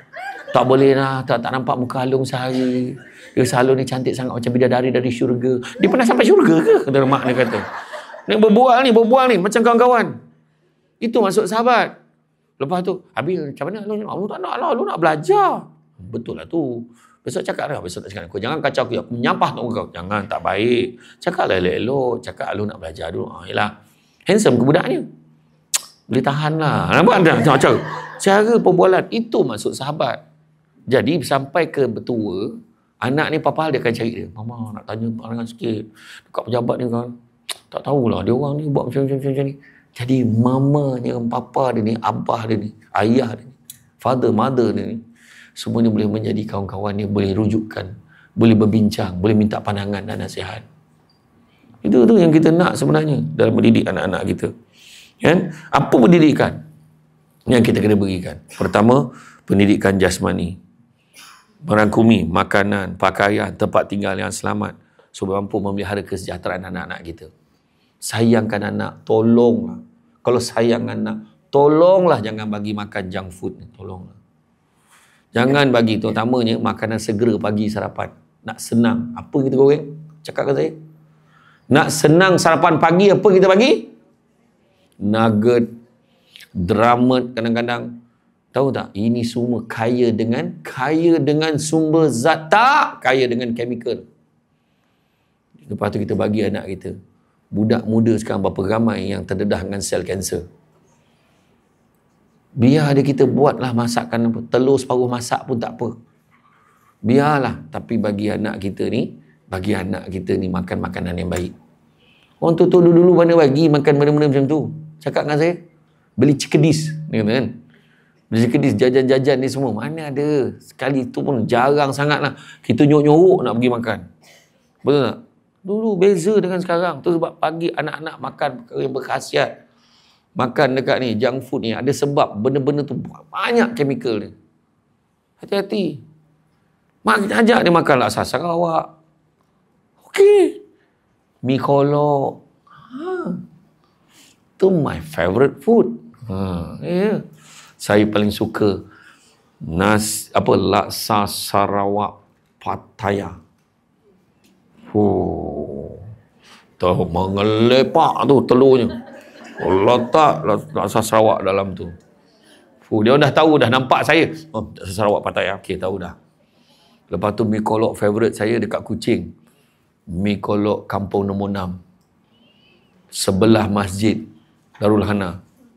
Tak boleh lah, tak nampak muka Alung sehari. Dia selalu ni cantik sangat macam bidadari dari syurga. Dia pernah sampai syurga ke? Kata mak dia kata. Ni berbual ni macam kawan-kawan. Itu maksud sahabat. Lepas tu, habis macam mana Alung? Alung tak nak lah, Alung nak belajar. Betul lah tu. Besok cakap lah, besok tak cakap aku. Jangan kacau aku, aku menyampah tak kau. Jangan, tak baik. Cakap lah elok-elok. Cakap Alung nak belajar dulu. Yelah. Handsome ke budak ni? Boleh tahan lah. Nampak tak? Macam cara perbualan. Itu maksud sahabat. Jadi sampai ke bertua, anak ni papa dia akan cari dia. Mama nak tanya pandangan sikit. Dekat pejabat ni kan. Tak tahulah dia orang ni buat macam ni. Jadi mamanya, papa dia ni, abah dia ni, ayah dia ni, father, mother dia ni, semuanya boleh menjadi kawan-kawan yang boleh rujukkan, boleh berbincang, boleh minta pandangan dan nasihat. Itu tu yang kita nak sebenarnya dalam mendidik anak-anak kita. Kan? Apa pendidikan yang kita kena berikan? Pertama, pendidikan jasmani. Merangkumi makanan, pakaian, tempat tinggal yang selamat supaya mampu memelihara kesejahteraan anak-anak kita. Sayangkan anak, tolonglah. Kalau sayang anak, tolonglah jangan bagi makan junk food. Tolonglah. Jangan bagi, terutamanya makanan segera pagi sarapan. Nak senang. Apa kita goreng? Cakap ke saya? Nak senang sarapan pagi, apa kita bagi? Nugget, drumet kadang-kadang. Tahu tak? Ini semua kaya dengan sumber zat, tak kaya dengan chemical. Lepas tu kita bagi anak kita. Budak muda sekarang berapa ramai yang terdedah dengan sel kanser. Biar ada kita buatlah masakan apa. Telur separuh masak pun tak apa. Biarlah. Tapi bagi anak kita ni makan makanan yang baik. Orang tu dulu mana bagi makan benda-benda macam tu. Cakap dengan saya, beli cikedis. Dia kata kan. Beli cikedis, jajan-jajan ni semua. Mana ada. Sekali tu pun jarang sangat lah. Kita nyorok-nyorok nak pergi makan. Betul tak? Dulu beza dengan sekarang. Tu sebab pagi anak-anak makan perkara yang berkhasiat. Makan dekat ni, junk food ni. Ada sebab benda-benda tu banyak chemical ni. Hati-hati. Mak kita ajak dia makan laksa Sarawak. Okey. Mi kolok. Tu my favourite food. Yeah. Saya paling suka laksa Sarawak Pattaya. Tahu mengelepak tu telurnya. Letak laksa Sarawak dalam tu. Dia dah tahu, dah nampak saya. Laksa Sarawak Pattaya. Okey, tahu dah. Lepas tu mi kolok favourite saya dekat Kuching. Mi kolok kampung nombor 6. Sebelah masjid Darul Hana.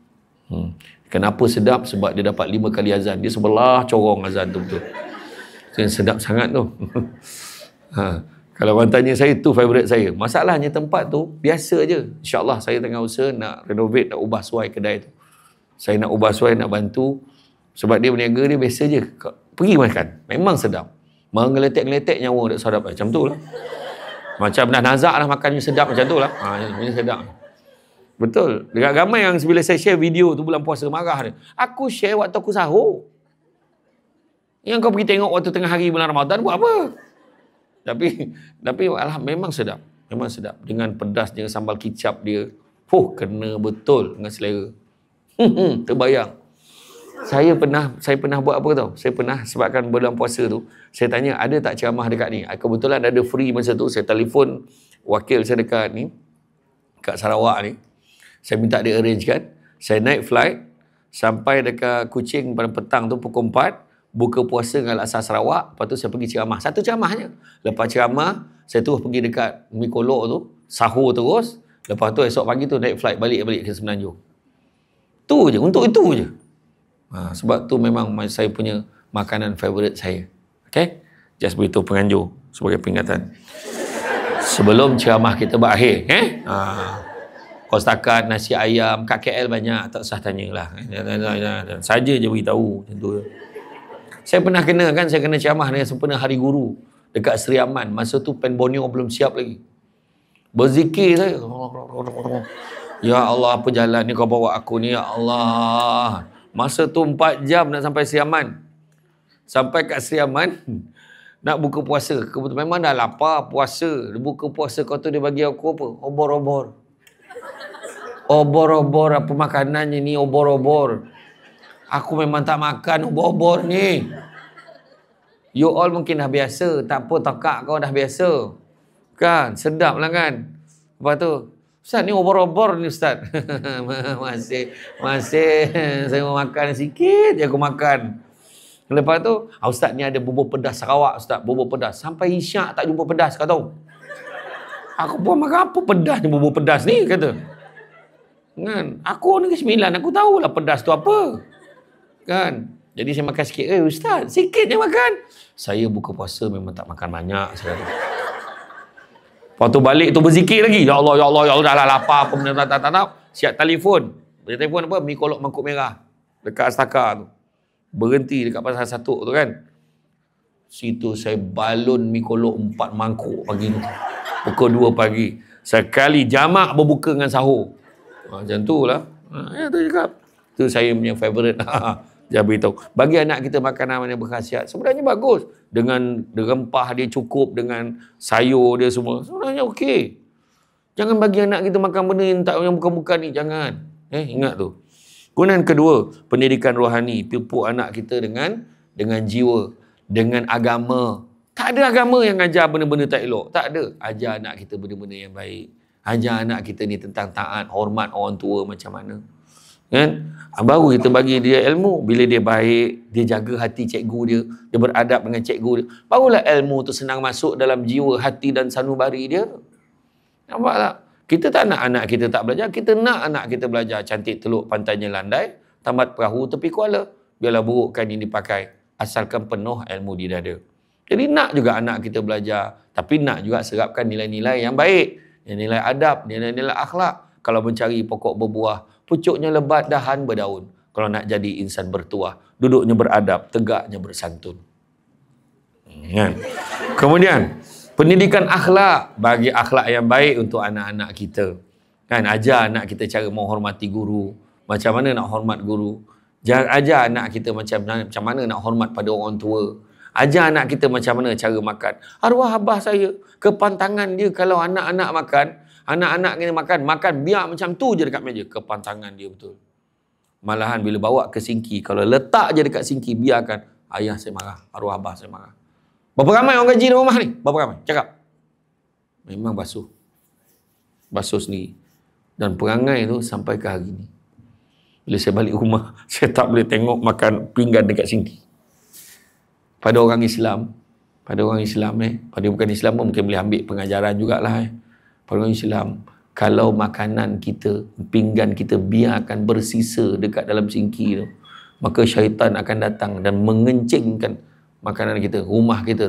Kenapa sedap? Sebab dia dapat 5 kali azan. Dia sebelah corong azan tu betul. Itu yang sedap sangat tu. Kalau orang tanya saya, tu favourite saya. Masalahnya tempat tu biasa je. InsyaAllah saya tengah usaha nak renovate, nak ubah suai kedai tu. Saya nak ubah suai, nak bantu. Sebab dia berniaga dia biasa je. Pergi makan. Memang sedap. Mengeletek-ngeletek nyawa tak sedap. Macam tu lah. Macam dah nazak lah makan sedap macam tu lah. Ini sedap. Betul. Dekat ramai yang bila saya share video tu bulan puasa marah dia. Aku share waktu aku sahur. Yang kau pergi tengok waktu tengah hari bulan Ramadan buat apa? Tapi memang sedap. Memang sedap. Dengan pedas, dengan sambal kicap dia. Kena betul dengan selera. Terbayang. Saya pernah buat apa tau? Saya pernah, sebabkan bulan puasa tu, saya tanya, ada tak ceramah dekat ni? Kebetulan ada free masa tu. Saya telefon wakil saya dekat ni, kat Sarawak ni. Saya minta dia arrange kan. Saya naik flight, sampai dekat Kuching pada petang tu pukul 4. Buka puasa dengan laksa Sarawak. Lepas tu saya pergi ceramah. Satu ceramahnya. Lepas ceramah, saya terus pergi dekat mi kolok tu. Sahur terus. Lepas tu esok pagi tu naik flight balik ke Semenanjung. Tu je. Untuk itu je. Sebab tu memang saya punya makanan favourite saya. Okay? Just beritahu penganjur sebagai peringatan. Sebelum ceramah kita berakhir. Kau setakat nasi ayam kat KL banyak. Tak usah tanyalah. Saja je beritahu. Macam tu. Saya pernah kena ceramah dengan sempena Hari Guru dekat Seri Aman. Masa tu Pen Borneo belum siap lagi. Berzikir saya. Ya Allah, apa jalan ni kau bawa aku ni, ya Allah. Masa tu 4 jam nak sampai Seri Aman. Sampai kat Seri Aman, nak buka puasa. Kebetulan memang dah lapar puasa. Buka puasa kau tu dia bagi aku apa? Obor-obor. Obor-obor, apa makanannya ni obor-obor. Aku memang tak makan obor-obor ni. You all mungkin dah biasa. Tak apa, takak kau dah biasa. Kan? Sedap lah kan? Lepas tu, Ustaz ni obor-obor ni Ustaz. masih saya mau makan sikit je aku makan. Lepas tu, Ustaz ni ada bubur pedas Sarawak Ustaz, bubur pedas. Sampai isyak tak jumpa pedas, kau tahu. Aku pun makan apa pedas ni, bubur pedas ni, kata. Kan? Aku Negeri Sembilan, aku tahulah pedas tu apa. Kan? Jadi saya makan sikit. Ustaz, sikit je makan. Saya buka puasa memang tak makan banyak. Saya kata. Lepas tu balik tu berzikir lagi. Ya Allah, ya Allah, ya Allah. Dah lah lapar apa benda tak. Siap telefon. Dia telefon apa? Mi kolok mangkuk merah. Dekat Astaka tu. Berhenti dekat pasar satu tu kan. Situ saya balun mi kolok 4 mangkuk pagi tu. Pukul 2 pagi. Sekali jamak berbuka dengan sahur. Macam tu lah. Ya tu cakap. Tu saya punya favourite. Dia beritahu. Bagi anak kita makanan yang berkhasiat. Sebenarnya bagus. Dengan rempah dia cukup. Dengan sayur dia semua. Sebenarnya okey. Jangan bagi anak kita makan benda yang bukan-bukan ni. Jangan. Ingat tu. Kemudian kedua. Pendidikan rohani. Pupuk anak kita dengan jiwa. Dengan agama. Tak ada agama yang ajar benda-benda tak elok. Tak ada. Ajar anak kita benda-benda yang baik. Ajar anak kita ni tentang taat, hormat orang tua macam mana. Kan? Baru kita bagi dia ilmu. Bila dia baik, dia jaga hati cikgu dia, dia beradab dengan cikgu dia, barulah ilmu tu senang masuk dalam jiwa, hati dan sanubari dia. Nampak tak? Kita tak nak anak kita tak belajar. Kita nak anak kita belajar. Cantik teluk pantainya landai, tamat perahu tepi kuala. Biarlah burukkan yang dipakai, asalkan penuh ilmu di dada. Jadi nak juga anak kita belajar, tapi nak juga serapkan nilai-nilai yang baik, nilai adab, nilai-nilai akhlak. Kalau mencari pokok berbuah, pucuknya lebat, dahan berdaun. Kalau nak jadi insan bertuah, duduknya beradab, tegaknya bersantun. Kan? Kemudian, pendidikan akhlak. Bagi akhlak yang baik untuk anak-anak kita. Kan? Ajar anak kita cara menghormati guru. Macam mana nak hormat guru. Ajar anak kita macam mana nak hormat pada orang tua. Ajar anak kita macam mana cara makan. Arwah abah saya, kepantangan dia kalau anak-anak makan, anak-anak kena makan biar macam tu je dekat meja. Kepantangan dia betul. Malahan bila bawa ke sinki, kalau letak je dekat sinki, biarkan. Ayah saya marah, arwah abah saya marah. Berapa ramai orang gaji di rumah ni? Berapa ramai? Cakap. Memang basuh. Basuh sendiri. Dan perangai tu sampai ke hari ni. Bila saya balik rumah, saya tak boleh tengok makan pinggan dekat sinki. Pada orang Islam, pada bukan Islam pun mungkin boleh ambil pengajaran jugalah. Pada orang Islam, kalau makanan kita, pinggan kita biarkan bersisa dekat dalam sinki tu, maka syaitan akan datang dan mengencingkan makanan kita. Rumah kita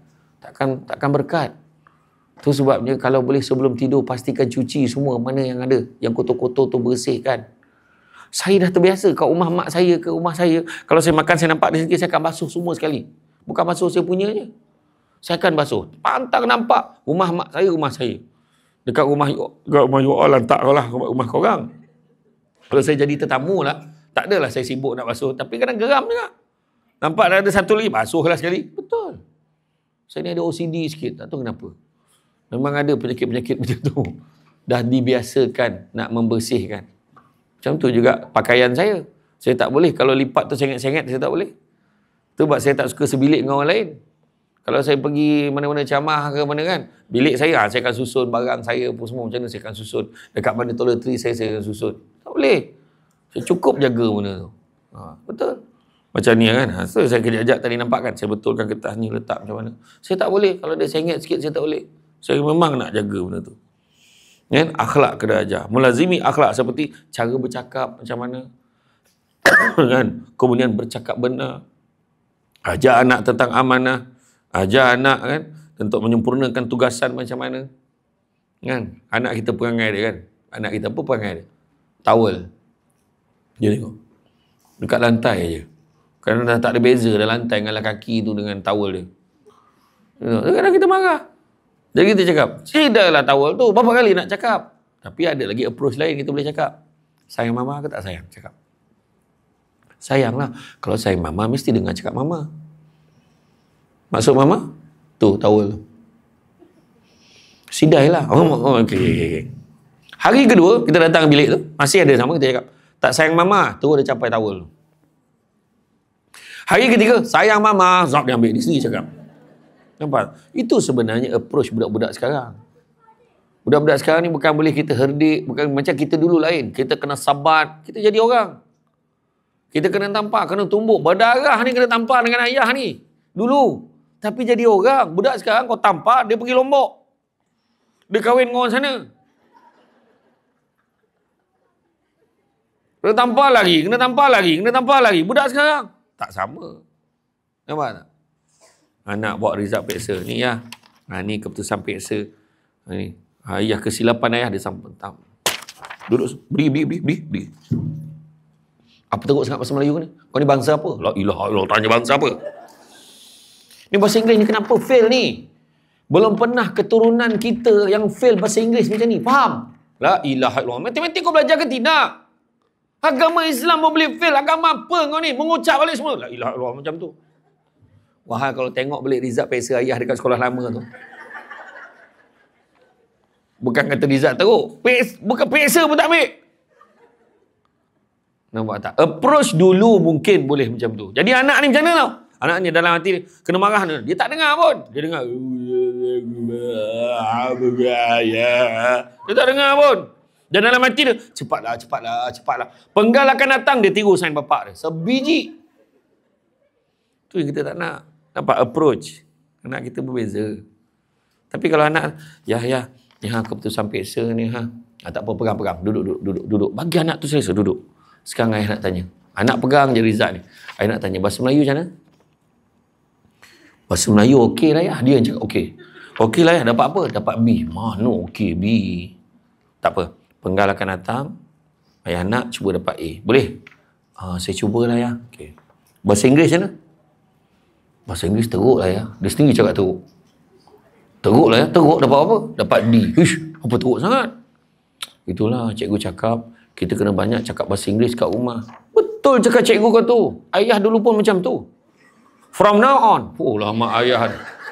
takkan berkat. Tu sebabnya kalau boleh sebelum tidur pastikan cuci semua mana yang ada, yang kotor-kotor tu bersihkan. Saya dah terbiasa kat rumah mak saya, ke rumah saya, kalau saya makan saya nampak di sini, saya akan basuh semua sekali. Bukan basuh saya punya je. Saya akan basuh. Pantang nampak rumah mak saya, rumah saya. Dekat rumah you all lantak kau lah, rumah korang. Kalau saya jadi tetamu lah, tak adalah saya sibuk nak basuh, tapi kadang geram juga. Nampak ada satu lagi, basuh lah sekali. Betul. Saya ni ada OCD sikit, tak tahu kenapa. Memang ada penyakit-penyakit macam tu. Dah dibiasakan nak membersihkan. Macam tu juga pakaian saya. Saya tak boleh. Kalau lipat tu sengit-sengit, saya tak boleh. Tu sebab saya tak suka sebilik dengan orang lain. Kalau saya pergi mana-mana camah ke mana kan, bilik saya akan susun barang saya pun semua macam mana saya akan susun. Dekat mana toiletry saya akan susun. Tak boleh. Saya cukup jaga benda tu. Betul. Macam ni kan. So saya kejap-kejap tadi nampak kan, saya betulkan kertas ni letak macam mana. Saya tak boleh. Kalau dia sengit sikit, saya tak boleh. Saya memang nak jaga benda tu. Kan? Akhlak kena ajar. Melazimi akhlak seperti cara bercakap macam mana. Kan? Kemudian bercakap benar. Ajar anak tentang amanah. Ajar anak kan untuk menyempurnakan tugasan macam mana. Kan? Anak kita perangai dia kan. Anak kita apa perangai dia? Towel. Dia tengok. Dekat lantai je. Kerana dah tak ada beza dah lantai dengan kaki tu dengan towel dia. Kadang kita marah. Jadi kita cakap, sudahlah towel tu, berapa kali nak cakap? Tapi ada lagi approach lain kita boleh cakap. Sayang mama ke tak sayang? Cakap. Sayanglah. Kalau sayang mama, mesti dengar cakap mama. Maksud mama? Tu, towel tu. Sidailah. Okay. Hari kedua, kita datang ke bilik tu, masih ada sama, kita cakap, tak sayang mama, tu ada capai towel tu. Hari ketiga, sayang mama. Zap dia ambil. Dia sendiri cakap. Nampak? Itu sebenarnya approach budak-budak sekarang. Budak-budak sekarang ni bukan boleh kita herdik. Bukan macam kita dulu lain. Kita kena sabat. Kita jadi orang. Kita kena tampar. Kena tumbuk. Berdarah ni kena tampar dengan ayah ni. Dulu. Tapi jadi orang. Budak sekarang kau tampar, dia pergi Lombok. Dia kahwin dengan orang sana. Kena tampar lagi. Kena tampar lagi. Kena tampar lagi. Budak sekarang. Tak sama. Nampak tak? Anak bawa result peksa. Ni ya. Ni keputusan peksa. Ni. Ayah kesilapan ayah dia sampai. Duduk. Beri. Apa teruk sangat bahasa Melayu ni? Kau ni bangsa apa? La ilaha illallah, tanya bangsa apa? Ni bahasa Inggeris ni kenapa fail ni? Belum pernah keturunan kita yang fail bahasa Inggeris macam ni. Faham? La ilaha illallah. Matematik kau belajar ke tidak? Agama Islam mau boleh fail. Agama apa kau ni? Mengucap balik semua. La ilaha illallah macam tu. Wahai kalau tengok balik result peksa ayah dekat sekolah lama tu. Bukan kata result teruk. Bukan peksa pun tak ambil. Nampak tak? Approach dulu mungkin boleh macam tu. Jadi anak ni macam mana tau? Anak ni dalam hati dia, kena marah ni. Dia tak dengar pun. Dia dengar. Dia tak dengar pun. Dan dalam hati dia, cepatlah. Penggal akan datang, dia tiru sign bapak dia. Sebiji. Tu yang kita tak nak. Nampak approach. Anak kita berbeza. Tapi kalau anak, ya, keputusan peksa ni, tak apa, pegang. Duduk. Bagi anak tu selesa, duduk. Sekarang ayah nak tanya. Anak pegang je result ni. Ayah nak tanya, bahasa Melayu macam mana? Bahasa Melayu okey lah ya. Dia yang cakap okey. Okey lah ya. Dapat apa? Dapat B. Mana okey B? Tak apa. Penggal akan datang. Ayah nak cuba dapat A. Boleh? Saya cubalah ya. Okay. Bahasa Inggeris macam mana? Bahasa Inggeris teruk lah ya. Dia sendiri cakap teruk. Teruk lah ya. Teruk dapat apa? Dapat D. Hish, apa teruk sangat? Itulah cikgu cakap. Kita kena banyak cakap bahasa Inggeris kat rumah. Betul cakap cikgu kau tu. Ayah dulu pun macam tu. From now on. Oh lama ayah.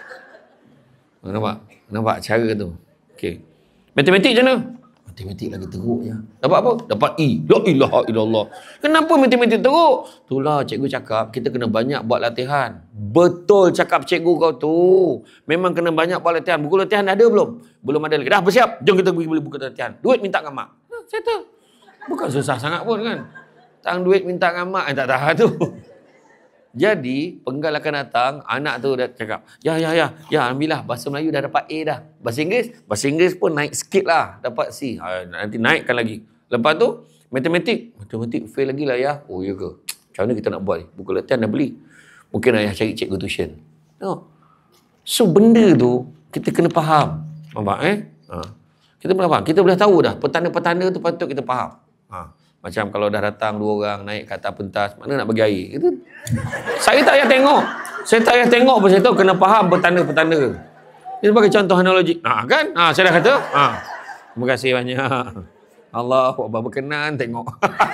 Nampak cara tu. Okay. Matematik macam mana? Matematik lagi teruk ya. Dapat apa? Dapat E. La ilaha illallah. Kenapa matematik teruk? Itulah cikgu cakap kita kena banyak buat latihan. Betul cakap cikgu kau tu. Memang kena banyak buat latihan. Buku latihan ada belum? Belum ada lagi. Dah bersiap. Jom kita pergi beli buku latihan. Duit minta dengan mak. Settle. Bukan susah sangat pun kan. Tang duit minta dengan mak. Tak tahan tu. Jadi, penggal akan datang, anak tu dah cakap, ya, ambillah. Bahasa Melayu dah dapat A dah. Bahasa Inggeris pun naik sikit lah. Dapat C. Nanti naikkan lagi. Lepas tu, matematik fail lagi lah ya. Oh, ya ke? Macam mana kita nak buat ni? Buku latihan dah beli. Mungkin ayah cari cikgu tuition. No. So, benda tu, kita kena faham. Nampak Kita boleh faham. Kita boleh tahu dah. Petanda-petanda tu patut kita faham. Macam kalau dah datang 2 orang naik ke atas pentas, mana nak bagi air? Gitu. Saya tak payah tengok. Pun saya tahu kena faham petanda-petanda. Ini sebagai contoh analogi. Kan? Saya dah kata. Terima kasih banyak. Allah berkenan tengok.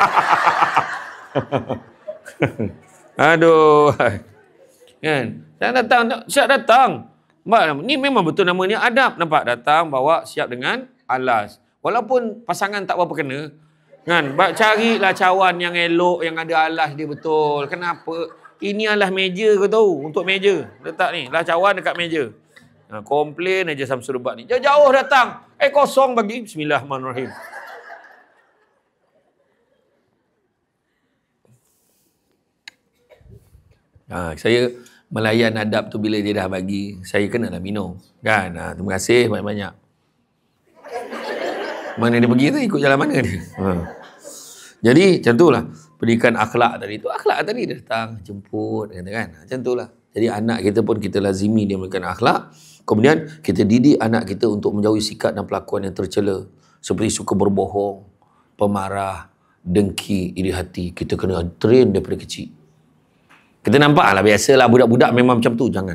Aduh. Kan? Siap datang. Ni memang betul namanya adab. Nampak? Datang, bawa, siap dengan alas. Walaupun pasangan tak berapa kena. Kan? Carilah cawan yang elok, yang ada alas dia betul. Kenapa? Ini alas meja kau tahu. Untuk meja. Letak ni. Lah cawan dekat meja. Komplain aja Samsul Ubat ni. Jauh datang. Kosong bagi. Bismillahirrahmanirrahim. Saya melayan adab tu bila dia dah bagi. Saya kenalah minum. Kan? Terima kasih banyak-banyak. Mana dia pergi tu, ikut jalan mana dia. Jadi, macam tu lah. Pendidikan akhlak tadi tu. Akhlak tadi dia datang, jemput, kan. Macam tu lah. Jadi, anak kita pun kita lazimi dia melakukan akhlak. Kemudian, kita didik anak kita untuk menjauhi sikap dan pelakuan yang tercela. Seperti suka berbohong, pemarah, dengki, iri hati. Kita kena train daripada kecil. Kita nampak lah, biasalah budak-budak memang macam tu. Jangan.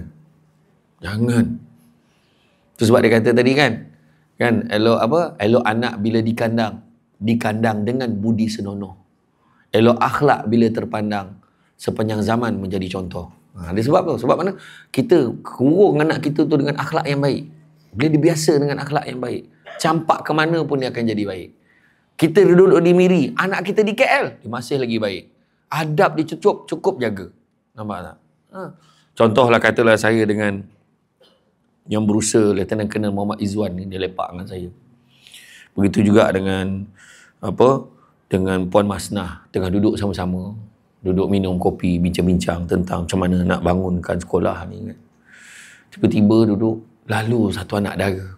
Tu sebab dia kata tadi kan. Kan elok anak bila dikandang dengan budi senonoh. Elok akhlak bila terpandang sepanjang zaman menjadi contoh. Dia sebab apa? Sebab mana? Kita kurung anak kita tu dengan akhlak yang baik. Bila dia biasa dengan akhlak yang baik, campak ke mana pun dia akan jadi baik. Kita duduk di Miri, anak kita di KL, dia masih lagi baik. Adab dia cukup jaga. Nampak tak? Contohlah katalah saya dengan yang berusaha Lieutenant Colonel Muhammad Izzuan ni, dia lepak dengan saya. Begitu juga dengan dengan Puan Masnah, tengah duduk sama-sama, duduk minum kopi, bincang-bincang tentang macam mana nak bangunkan sekolah ni kan. Tiba-tiba duduk, lalu satu anak dara,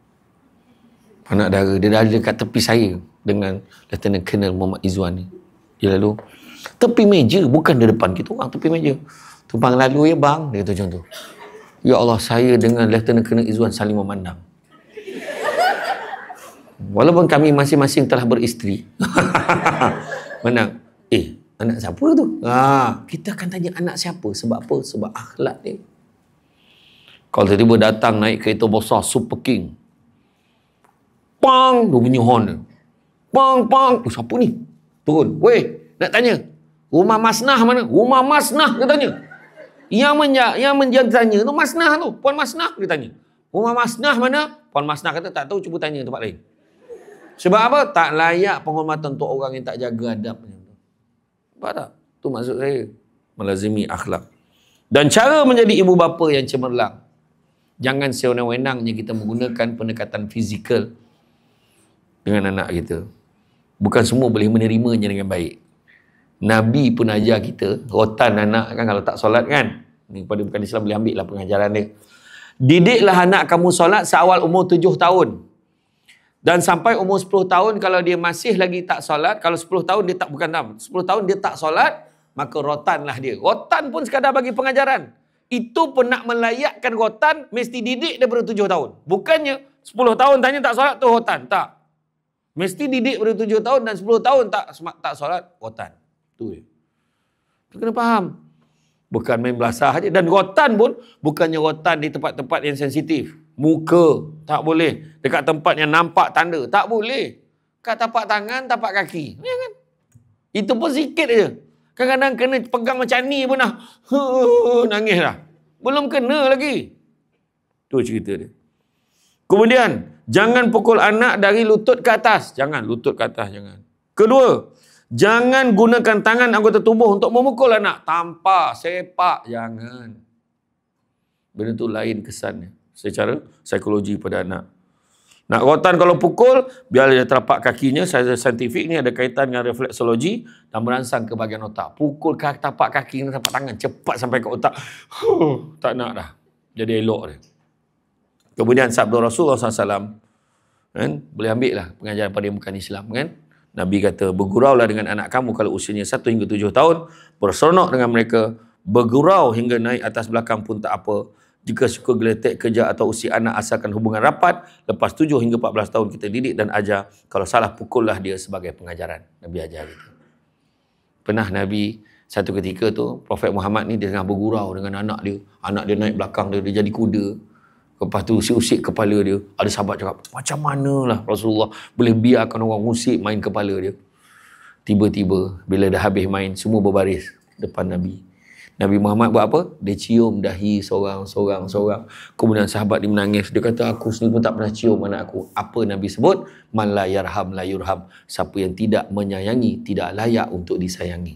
dia dah dekat tepi saya dengan Lieutenant Colonel Muhammad Izzuan ni. Dia lalu tepi meja, bukan di depan kita orang, tepi meja. Tumpang lalu ya bang, dia kata macam tu. Ya Allah, saya dengan Lieutenant Colonel Izzuan saling memandang. Walaupun kami masing-masing telah beristeri. Menang. Anak siapa tu? Kita akan tanya anak siapa. Sebab apa? Sebab akhlak dia. Kalau tiba-tiba datang naik kereta besar Super King. Pang! Dia bunyi horn dia. Pang! Pang! Siapa ni? Turun. Weh, nak tanya. Rumah Masnah mana? Rumah Masnah, dia tanya. Yang tanya tu Masnah tu. Puan Masnah, dia tanya. Rumah Masnah mana? Puan Masnah kata tak tahu, cuba tanya tempat lain. Sebab apa? Tak layak penghormatan untuk orang yang tak jaga adab. Nampak tak? Tu maksud saya. Melazimi akhlak. Dan cara menjadi ibu bapa yang cemerlang. Jangan sewenang-wenangnya kita menggunakan pendekatan fizikal dengan anak kita. Bukan semua boleh menerimanya dengan baik. Nabi pun ajar kita, rotan anak kan kalau tak solat kan. Ni pada bukan Islam boleh ambil lah pengajaran dia. Didiklah anak kamu solat seawal umur 7 tahun. Dan sampai umur 10 tahun kalau dia masih lagi tak solat, kalau 10 tahun dia tak, bukan 10 tahun dia tak solat, maka rotanlah dia. Rotan pun sekadar bagi pengajaran. Itu pun nak melayakkan rotan, mesti didik daripada 7 tahun. Bukannya 10 tahun tanya tak solat tu rotan. Tak. Mesti didik daripada 7 tahun dan 10 tahun tak solat, rotan. Tu dia. Tu kena faham. Bukan main belasah aja. Dan rotan pun bukannya rotan di tempat-tempat yang sensitif. Muka, tak boleh. Dekat tempat yang nampak tanda, tak boleh. Kat tapak tangan, tapak kaki. Ya kan? Itu pun sikit je. Kadang-kadang kena pegang macam ni pun dah. Nangis dah. Belum kena lagi. Tu cerita dia. Kemudian, jangan pukul anak dari lutut ke atas. Jangan, lutut ke atas, jangan. Kedua, jangan gunakan tangan anggota tubuh untuk memukul anak. Tampar, sepak, jangan. Benda tu lain kesannya. Secara psikologi pada anak. Nak rotan kalau pukul, biar dia telapak kakinya, secara saintifik ni ada kaitan dengan refleksologi dan merangsang ke bahagian otak. Pukul tapak kaki dan tapak tangan, cepat sampai ke otak. Tak nak dah. Jadi elok dia. Kemudian sabda Rasulullah SAW, kan? Boleh ambil lah pengajaran pada yang bukan Islam, kan? Nabi kata, berguraulah dengan anak kamu kalau usianya 1 hingga 7 tahun, berseronok dengan mereka, bergurau hingga naik atas belakang pun tak apa. Jika suka geletek kerja atau usia anak asalkan hubungan rapat, lepas 7 hingga 14 tahun kita didik dan ajar. Kalau salah, pukullah dia sebagai pengajaran. Nabi ajar kita. Pernah Nabi, satu ketika tu, Prophet Muhammad ni dia tengah bergurau dengan anak dia. Anak dia naik belakang dia, dia jadi kuda. Lepas tu usik-usik kepala dia. Ada sahabat cakap, macam manalah Rasulullah boleh biarkan orang usik main kepala dia. Tiba-tiba, bila dah habis main, semua berbaris depan Nabi. Nabi Muhammad buat apa? Dia cium dahi seorang. Kemudian sahabat dia menangis. Dia kata, aku sendiri pun tak pernah cium anak aku. Apa Nabi sebut? Man la yarham la yurham. Siapa yang tidak menyayangi, tidak layak untuk disayangi.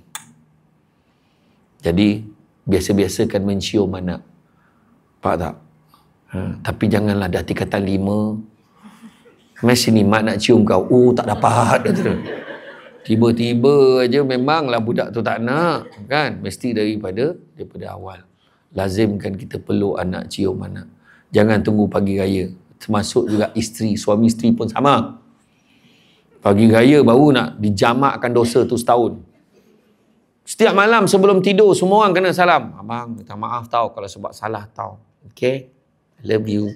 Jadi, biasa-biasakan mencium anak. Faham tak? Tapi janganlah dah tingkatan 5. Mesti ni mak nak cium kau. Tak dapat. Tiba-tiba aja memanglah budak tu tak nak, kan? Mesti daripada awal. Lazimkan kita peluk anak, cium anak. Jangan tunggu pagi raya. Termasuk juga isteri, suami isteri pun sama. Pagi raya baru nak dijamakkan dosa tu setahun. Setiap malam sebelum tidur semua orang kena salam. Abang, minta maaf tau kalau sebab salah tau. Okay? I love you.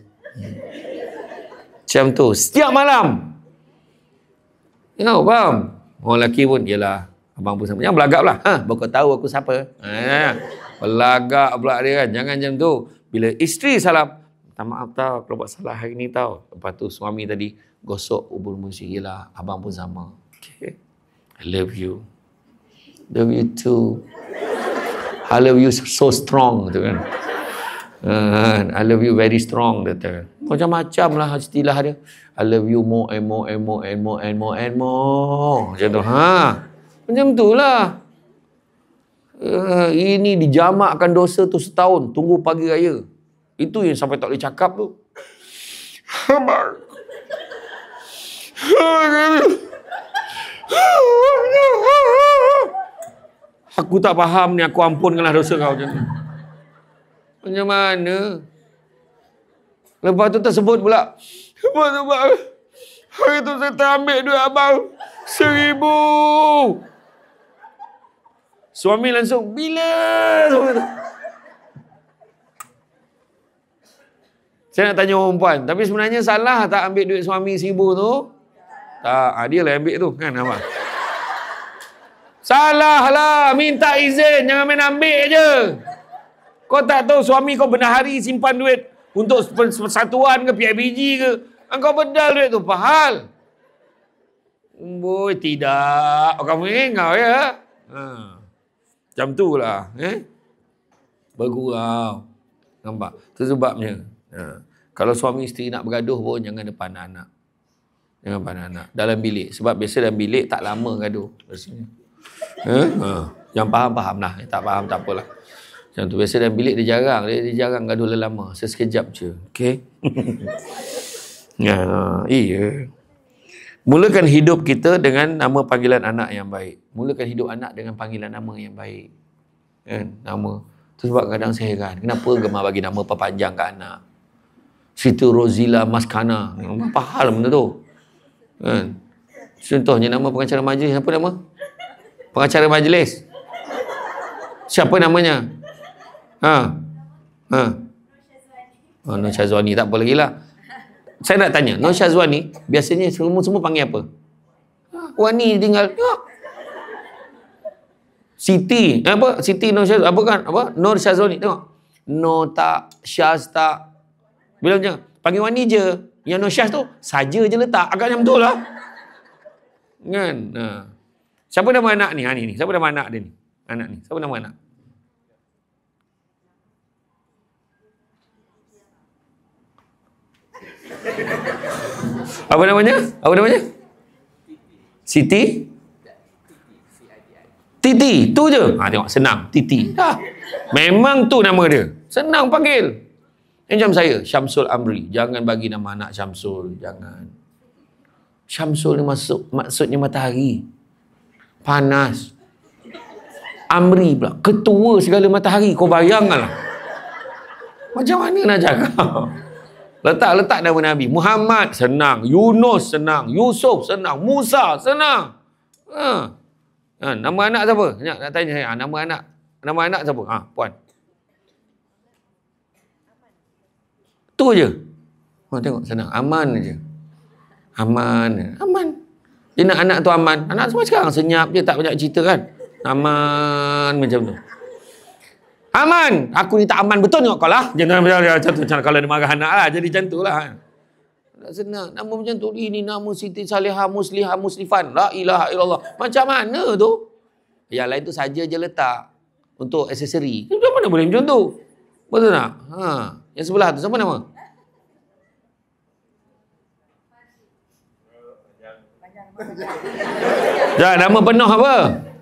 Macam tu. Setiap malam. You know, faham? Orang lelaki pun, yelah, abang pun sama. Jangan belagak pula. Baru kau tahu aku siapa. Belagak pula dia kan. Jangan macam tu. Bila isteri salam, minta maaf tau kalau buat salah hari ni tau. Lepas tu suami tadi gosok ubun musik. Yelah, abang pun sama. Okay. I love you. Love you too. I love you so strong. Tu kan. I love you very strong. Macam-macam lah istilah dia. I love you more and more and more and more and more and more. Macam tu. Macam tu lah. Ini dijamakkan dosa tu setahun. Tunggu pagi raya. Itu yang sampai tak boleh cakap tu. Aku tak faham ni, aku ampunkanlah dosa kau macam ni. Macam mana? Lepas tu tersebut pula. Lepas tu pula. Hari tu saya terambil duit abang 1,000. Suami langsung, bila? Saya nak tanya orang perempuan, tapi sebenarnya salah tak ambil duit suami 1,000 tu? Tak, dia lah ambil tu kan abang. Salah lah, minta izin, jangan main ambil je. Kau tak tahu suami kau benar hari simpan duit untuk persatuan ke PIBG ke? Kau bedal duit tu, pahal. Boy, tidak. Kamu engau ya? Macam tu lah. Bergurau. Nampak? Itu sebabnya. Kalau suami isteri nak bergaduh pun, jangan depan anak. Jangan depan anak. Dalam bilik. Sebab biasa dalam bilik tak lama gaduh. Yang faham lah. Tak faham tak apalah. Macam tu. Biasa dalam bilik dia jarang gaduh lama. Sekejap je. Okay? Iya. Mulakan hidup kita dengan nama panggilan anak yang baik. Mulakan hidup anak dengan panggilan nama yang baik. Kan? Nama. Itu sebab kadang saya heran. Kenapa gemar bagi nama panjang kat anak? Siti Rozila Maskana. Apa hal benda tu? Kan? Contohnya nama pengacara majlis. Apa nama? Pengacara majlis. Siapa namanya? Nur Syazwani. Tak apa lagi lah. Saya nak tanya, Nur Syazwani biasanya semua panggil apa? Wani tinggal. Siti, apa? Siti Nur Syazwani, apa kan? Apa? Nur Syazwani, tengok. Nur tak, Syaz tak. Bila macam, panggil Wani je. Yang Nur Syaz tu, saja je letak. Agaknya betul lah. Kan? Siapa nama anak ni? Ni. Siapa nama anak dia ni? Anak ni. Siapa nama anak? Apa namanya? Siti? Titi. Tu je. Tengok, senang. Titi. Memang tu nama dia. Senang panggil. Macam saya, Syamsul Amri. Jangan bagi nama anak Syamsul. Jangan. Syamsul ni maksudnya matahari. Panas. Amri pula. Ketua segala matahari. Kau bayangkanlah. Macam mana nak cakap? Letak nama Nabi. Muhammad, senang. Yunus, senang. Yusuf, senang. Musa, senang. Nama anak siapa? Nak tanya saya. Nama anak siapa? Puan. Tu je. Tengok, senang. Aman je. Aman. Dia nak anak tu aman. Anak semua sekarang senyap je. Tak banyak cerita kan. Aman macam tu. Aman. Aku ni tak aman betul tengok kau lah. Jangan macam tu. Kalau dia marah anak lah. Jadi macam tu lah. Tak senang. Nama macam tu. Ini nama Siti Salihah Muslihah Muslifan. La ilaha illallah. Macam mana tu? Yang lain tu saja je letak. Untuk aksesori. Macam mana boleh macam tu? Betul tak? Yang sebelah tu. Siapa nama? Nama penuh apa?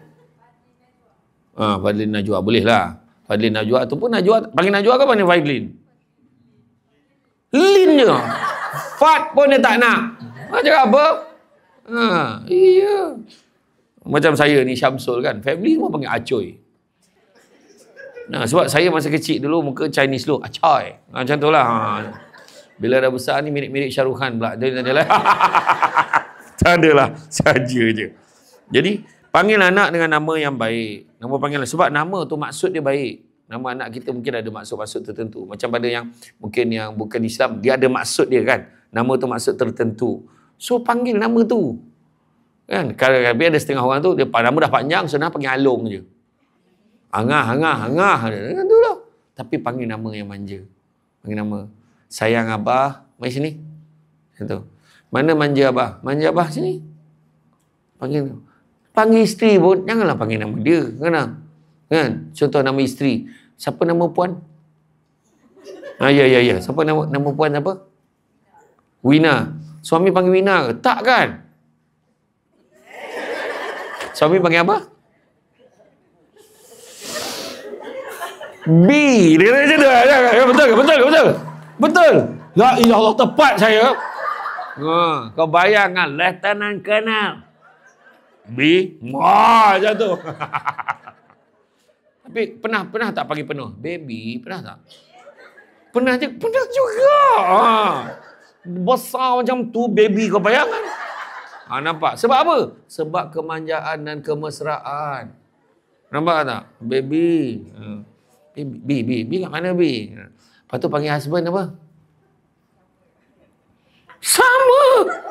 Fadlin Najwa. Boleh lah. Fadlin Najwa tu pun Najwa. Panggil Najwa ke panggil Fadlin? Lin je. Fad pun dia tak nak. Cakap apa? Iya. Macam saya ni Syamsul kan. Family semua panggil Acoy. Sebab saya masa kecil dulu muka Chinese dulu. Acoy. Macam tu lah. Bila dah besar ni mirip-mirip Syarukhan pula. Dia lah. Tak adalah. Saja je. Jadi panggil anak dengan nama yang baik. Nama panggilan. Sebab nama tu maksud dia baik. Nama anak kita mungkin ada maksud-maksud tertentu. Macam pada yang mungkin yang bukan Islam, dia ada maksud dia kan. Nama tu maksud tertentu. So panggil nama tu. Kan? Kalau ada setengah orang tu, dia nama dah panjang, senang panggil Along je. Angah. Kan tu lah. Tapi panggil nama yang manja. Panggil nama. Sayang Abah, mari sini. Macam tu. Mana manja Abah? Manja Abah sini. Panggil isteri pun, janganlah panggil nama dia. Kan? Contoh nama isteri. Siapa nama puan? Ya. Siapa nama puan siapa? Wina. Suami panggil Wina ke? Tak kan? Suami panggil apa? B. Dia kata macam tu. Betul. Ya Allah, tepat saya. Kau bayangkan Lieutenant Colonel B. Macam tu. Tapi pernah tak pagi penuh? Baby, pernah tak? Pernah juga. Besar macam tu baby, kau bayangkan. Nampak? Sebab apa? Sebab kemanjaan dan kemesraan. Nampak tak? Baby. B kat mana B? Lepas tu panggil husband apa? Sama.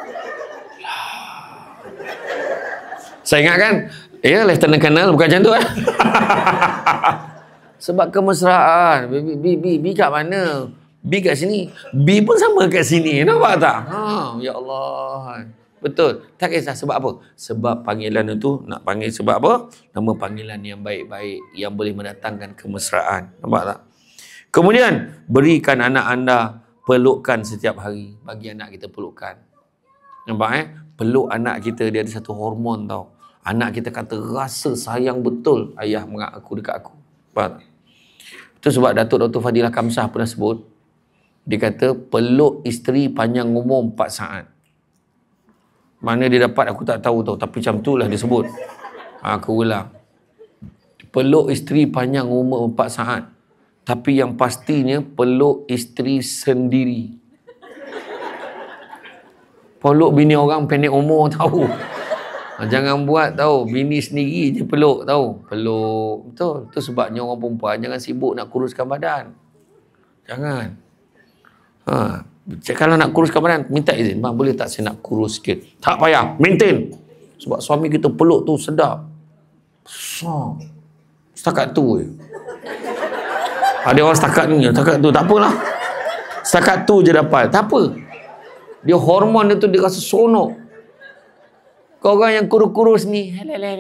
Saya ingatkan, Lieutenant Colonel bukan macam tu Sebab kemesraan. B kat mana? B kat sini. B pun sama kat sini. Nampak tak? Ya Allah. Betul. Tak kisah sebab apa? Sebab panggilan itu nak panggil sebab apa? Nama panggilan yang baik-baik, yang boleh mendatangkan kemesraan. Nampak tak? Kemudian, berikan anak anda pelukkan setiap hari. Bagi anak kita pelukkan. Nampak Peluk anak kita, dia ada satu hormon tau. Anak kita kata rasa sayang betul ayah aku dekat aku. Nampak tak? Itu sebab Dr. Fadilah Kamsah pernah sebut. Dia kata peluk isteri panjang umur 4 saat. Mana dia dapat aku tak tahu tau. Tapi macam tu lah dia sebut. Aku ulang. Peluk isteri panjang umur 4 saat. Tapi yang pastinya peluk isteri sendiri. Peluk bini orang pendek umur tahu. Jangan buat tahu. Bini sendiri je peluk tahu. Peluk. Betul. Itu sebabnya orang perempuan jangan sibuk nak kuruskan badan. Jangan. Kalau nak kuruskan badan, minta izin. Bang, boleh tak saya nak kurus sikit? Tak payah. Maintain. Sebab suami kita peluk tu sedap. Setakat tu je. Ada orang setakat ni. Setakat tu. Tak apalah. Setakat tu je dapat. Tak apa. Dia hormon dia tu dia rasa sonok. Kau orang yang kurus-kurus ni,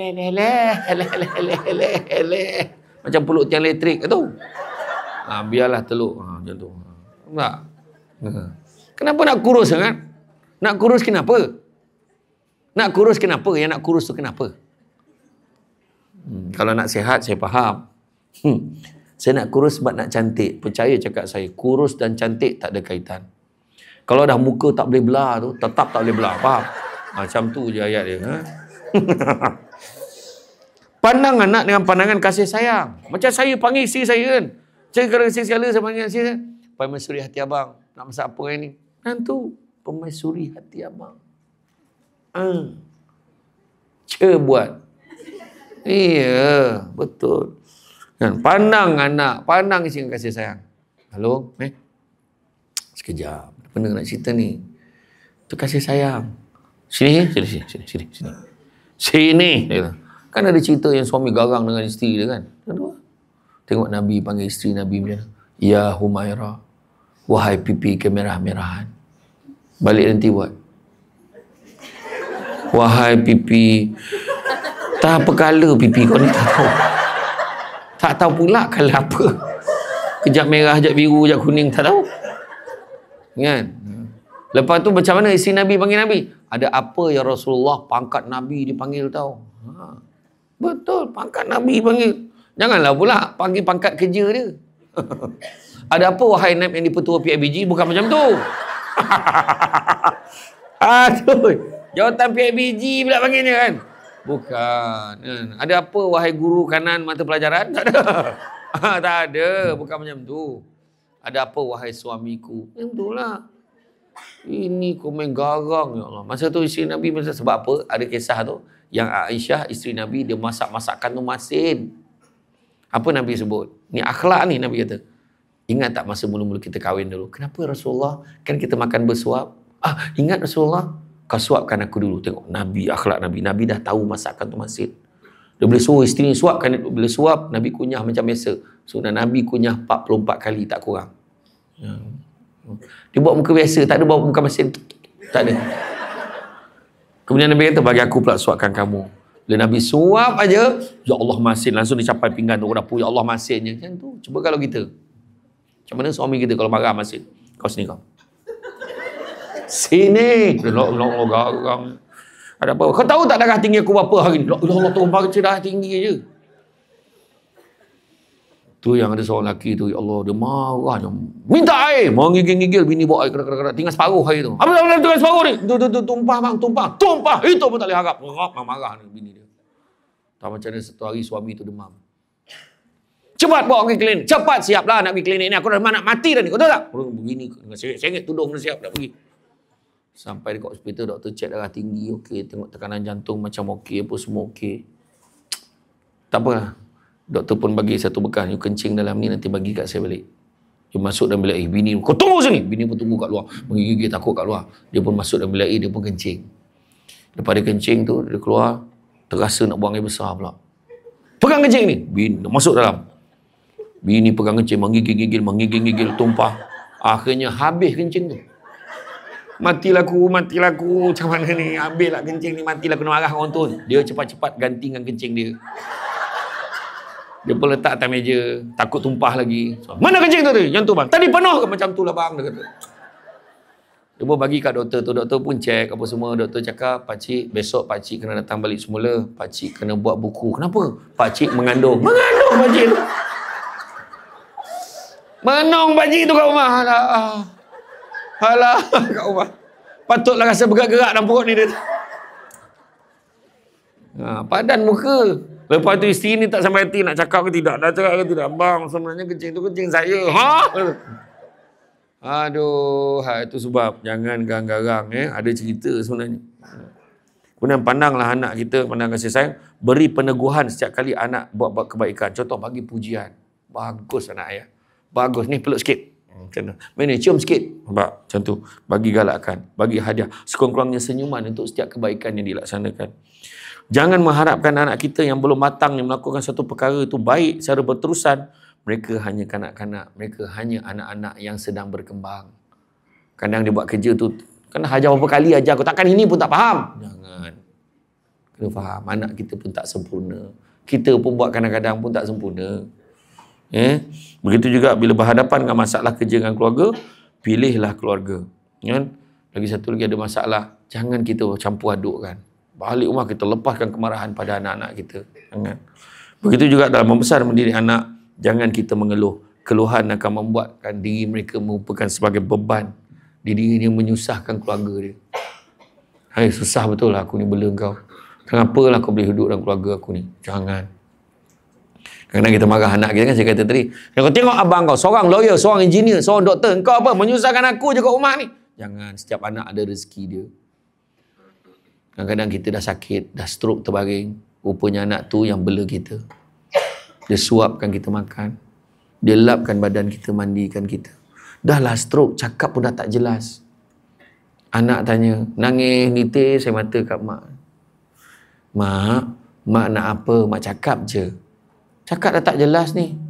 macam peluk tiang elektrik tu. Biarlah teluk. Macam tu. Tak? Kenapa nak kurus kan? Nak kurus kenapa? Nak kurus kenapa? Yang nak kurus tu kenapa? Kalau nak sihat, saya faham. Saya nak kurus sebab nak cantik. Percaya cakap saya, kurus dan cantik tak ada kaitan. Kalau dah muka tak boleh belah tu, tetap tak boleh belah. Faham? Macam tu je ayat dia. Pandang anak dengan pandangan kasih sayang. Macam saya panggil isteri saya kan. Saya kalau isteri segala saya panggil isteri saya. Permaisuri hati abang. Nak masak apa hari ni? Nantu. Permaisuri hati abang. Buat. Iya. Betul. Kan? Pandang anak. Pandang isteri dengan kasih sayang. Halo? Sekejap. Benda nak cerita ni. Itu kasih sayang. Sini. Kan ada cerita yang suami garang dengan isteri dia kan. Tengok Nabi panggil isteri Nabi macam, ya Humaira, wahai pipi kemerah-merahan. Balik nanti buat. Wahai pipi. Tak apa colour pipi kau ni, tak tahu. Tak tahu pula colour apa. Kejap merah, kejap biru, kejap kuning, tak tahu. Kan? Lepas tu macam mana isteri Nabi panggil Nabi? Ada apa ya Rasulullah, pangkat Nabi dipanggil tau. Betul, pangkat Nabi panggil. Janganlah pula panggil pangkat kerja dia. Ada apa wahai Naib yang dipetua PIBG? Bukan macam tu. Aduh, jawatan PIBG pula panggilnya kan? Bukan. Ada apa wahai guru kanan mata pelajaran? Tak ada. Tak ada, bukan macam tu. Ada apa wahai suamiku? Yang itulah. Ini komen garang ya Allah. Masa tu isteri Nabi sebab apa? Ada kisah tu yang Aisyah isteri Nabi dia masak-masakan tu masin. Apa Nabi sebut? Ni akhlak ni Nabi kata. Ingat tak masa mula-mula kita kahwin dulu? Kenapa Rasulullah? Kan kita makan bersuap. Ingat Rasulullah? Kau suapkan aku dulu. Tengok Nabi, akhlak Nabi. Nabi dah tahu masakan tu masin. Dia boleh suruh isteri ni suapkan. Bila suap, Nabi kunyah macam biasa. Sunnah Nabi kunyah 44 kali tak kurang. Dia buat muka biasa, tak ada buat muka masin. Tak ada. Kemudian Nabi kata, bagi aku pula suapkan kamu. Bila Nabi suap aja, ya Allah masin, langsung dicapai pinggan tu dapur, ya Allah masinnya. Macam tu. Cuba kalau kita. Macam mana suami kita kalau marah masin? Kau sini kau. Sini. Allah garang. Ada apa? Kau tahu tak darah tinggi aku berapa hari ni? Ya Allah, turun darah tinggi je. Tu yang ada seorang lelaki tu, ya Allah, dia marah, dia minta air, menggigil-gigil, bini bawa air kadang-kadang, tinggal separuh air tu. Apa yang tinggal separuh ni? Tu tumpah bang, tumpah. Itu pun tak boleh harap. Marah ni bini dia. Tak macam mana satu hari suami tu demam. Cepat bawa pergi klinik. Cepat siaplah nak pergi klinik ni. Aku dah nak mati dah ni. Kau tahu tak? Orang begini, sengit tudung dah siap nak pergi. Sampai dekat hospital, doktor cek darah tinggi, okey, tengok tekanan jantung macam okey, apa semua okey. Tak apa. Doktor pun bagi satu bekas, you kencing dalam ni nanti bagi kat saya balik. Dia masuk dalam bilik air, bini, kau tunggu sini. Bini pun tunggu kat luar, menggigil takut kat luar. Dia pun masuk dalam bilik air, dia pun kencing. Lepas dia kencing tu, dia keluar, terasa nak buang air besar pula. Pegang kencing ni, bini masuk dalam. Bini pegang kencing, menggigil, tumpah. Akhirnya habis kencing tu. Matilah aku, macam mana ni, habislah kencing ni, matilah kena marah orang tu. Dia cepat-cepat ganti dengan kencing dia. Dia pun letak atas meja, takut tumpah lagi. So, mana kencing tu? Yang tu bang. Tadi penuh ke? Macam tu lah bang, dia kata. Dia pun bagi kat doktor tu. Doktor pun cek apa semua. Doktor cakap, pakcik, besok pakcik kena datang balik semula. Pakcik kena buat buku. Kenapa? Pakcik mengandung. Mengandung pakcik tu. Menong pakcik tu kat rumah. Alah, kat rumah. Patutlah rasa bergerak-gerak dalam perut ni dia. Padan muka. Lepas tu isteri ni tak sampai hati nak cakap ke tidak. Dah cakap ke tidak. Bang, sebenarnya kencing tu kencing saya. Aduh, itu sebab jangan garang-garang. Ada cerita sebenarnya. Kemudian pandanglah anak kita, pandang kasih sayang. Beri peneguhan setiap kali anak buat kebaikan. Contoh bagi pujian. Bagus anak ayah. Bagus. Ni peluk sikit. Macam tu. Mana cium sikit. Nampak? Macam tu. Bagi galakan. Bagi hadiah. Sekurang-kurangnya senyuman untuk setiap kebaikan yang dilaksanakan. Jangan mengharapkan anak kita yang belum matang yang melakukan satu perkara itu baik secara berterusan. Mereka hanya kanak-kanak. Mereka hanya anak-anak yang sedang berkembang. Kadang dia buat kerja tu, kan ajar berapa kali ajar aku, takkan ini pun tak faham. Jangan. Kena faham. Anak kita pun tak sempurna. Kita pun buat kadang-kadang pun tak sempurna. Begitu juga bila berhadapan dengan masalah kerja dengan keluarga, pilihlah keluarga. Lagi satu lagi ada masalah, jangan kita campur adukkan. Balik rumah kita lepaskan kemarahan pada anak-anak kita. Jangan. Begitu juga dalam membesar mendidik anak, jangan kita mengeluh. Keluhan akan membuatkan diri mereka merupakan sebagai beban. Diri dia menyusahkan keluarga dia. Hai, susah betul lah aku ni bela kau. Kenapalah kau boleh hidup dalam keluarga aku ni? Jangan. Kadang-kadang kita marah anak kita kan, saya kata tadi. Kau tengok abang kau, seorang lawyer, seorang engineer, seorang doktor. Kau apa? Menyusahkan aku je kat rumah ni. Jangan. Setiap anak ada rezeki dia. Kadang-kadang kita dah sakit, dah stroke terbaring. Rupanya anak tu yang bela kita. Dia suapkan kita makan. Dia lapkan badan kita, mandikan kita. Dah lah stroke, cakap pun dah tak jelas. Anak tanya, nangis, nitis, saya mata kat mak. Mak nak apa? Mak cakap je. Cakap dah tak jelas ni.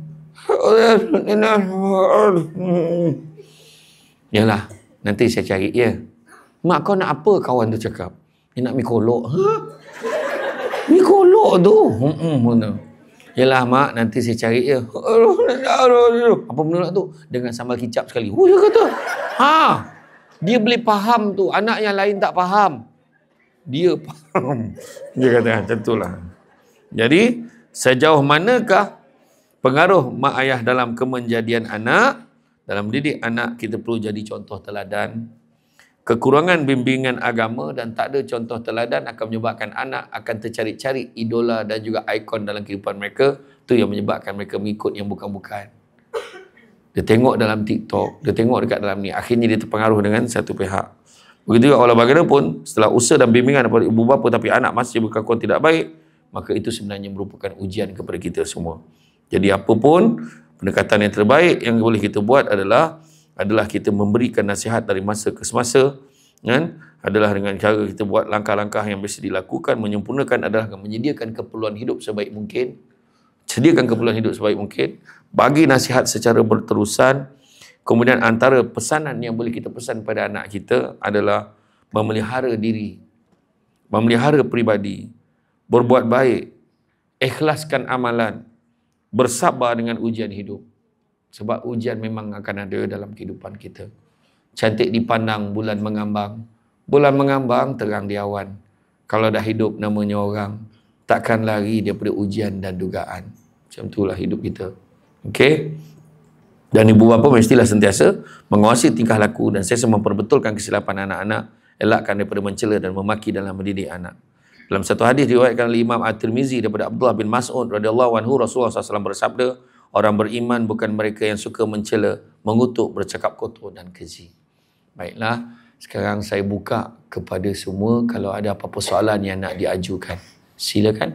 Yalah, nanti saya cari ya. Mak kau nak apa kawan tu cakap? Dia nak mikolok. Mikolok tu? Yalah mak, nanti saya cari ya. Apa benda tu? Dengan sambal kicap sekali. Dia kata. Dia boleh faham tu. Anak yang lain tak faham. Dia faham. Dia kata macam itulah. Jadi, sejauh manakah pengaruh mak ayah dalam kemenjadian anak? Dalam mendidik anak, kita perlu jadi contoh teladan. Kekurangan bimbingan agama dan tak ada contoh teladan akan menyebabkan anak akan tercari-cari idola dan juga ikon dalam kehidupan mereka. Itu yang menyebabkan mereka mengikut yang bukan-bukan. Dia tengok dalam TikTok, dia tengok dekat dalam ni. Akhirnya dia terpengaruh dengan satu pihak. Begitu juga walau bagaimanapun, setelah usaha dan bimbingan daripada ibu bapa tapi anak masih berkelakuan tidak baik, maka itu sebenarnya merupakan ujian kepada kita semua. Jadi apapun pendekatan yang terbaik yang boleh kita buat adalah kita memberikan nasihat dari masa ke semasa, kan? Adalah dengan cara kita buat langkah-langkah yang bisa dilakukan. Menyempurnakan adalah menyediakan keperluan hidup sebaik mungkin. Sediakan keperluan hidup sebaik mungkin. Bagi nasihat secara berterusan. Kemudian antara pesanan yang boleh kita pesan pada anak kita adalah memelihara diri, memelihara pribadi, berbuat baik, ikhlaskan amalan, bersabar dengan ujian hidup. Sebab ujian memang akan ada dalam kehidupan kita. Cantik dipandang bulan mengambang. Bulan mengambang terang di awan. Kalau dah hidup namanya orang, takkan lari daripada ujian dan dugaan. Macam itulah hidup kita. Okey. Dan ibu bapa mestilah sentiasa mengawasi tingkah laku dan saya memperbetulkan kesilapan anak-anak, elakkan daripada mencela dan memaki dalam mendidik anak. Dalam satu hadis diriwayatkan oleh Imam At-Tirmizi daripada Abdullah bin Mas'ud radhiyallahu anhu, Rasulullah SAW bersabda, orang beriman bukan mereka yang suka mencela, mengutuk, bercakap kotor dan keji. Baiklah, sekarang saya buka kepada semua kalau ada apa-apa soalan yang nak diajukan. Silakan.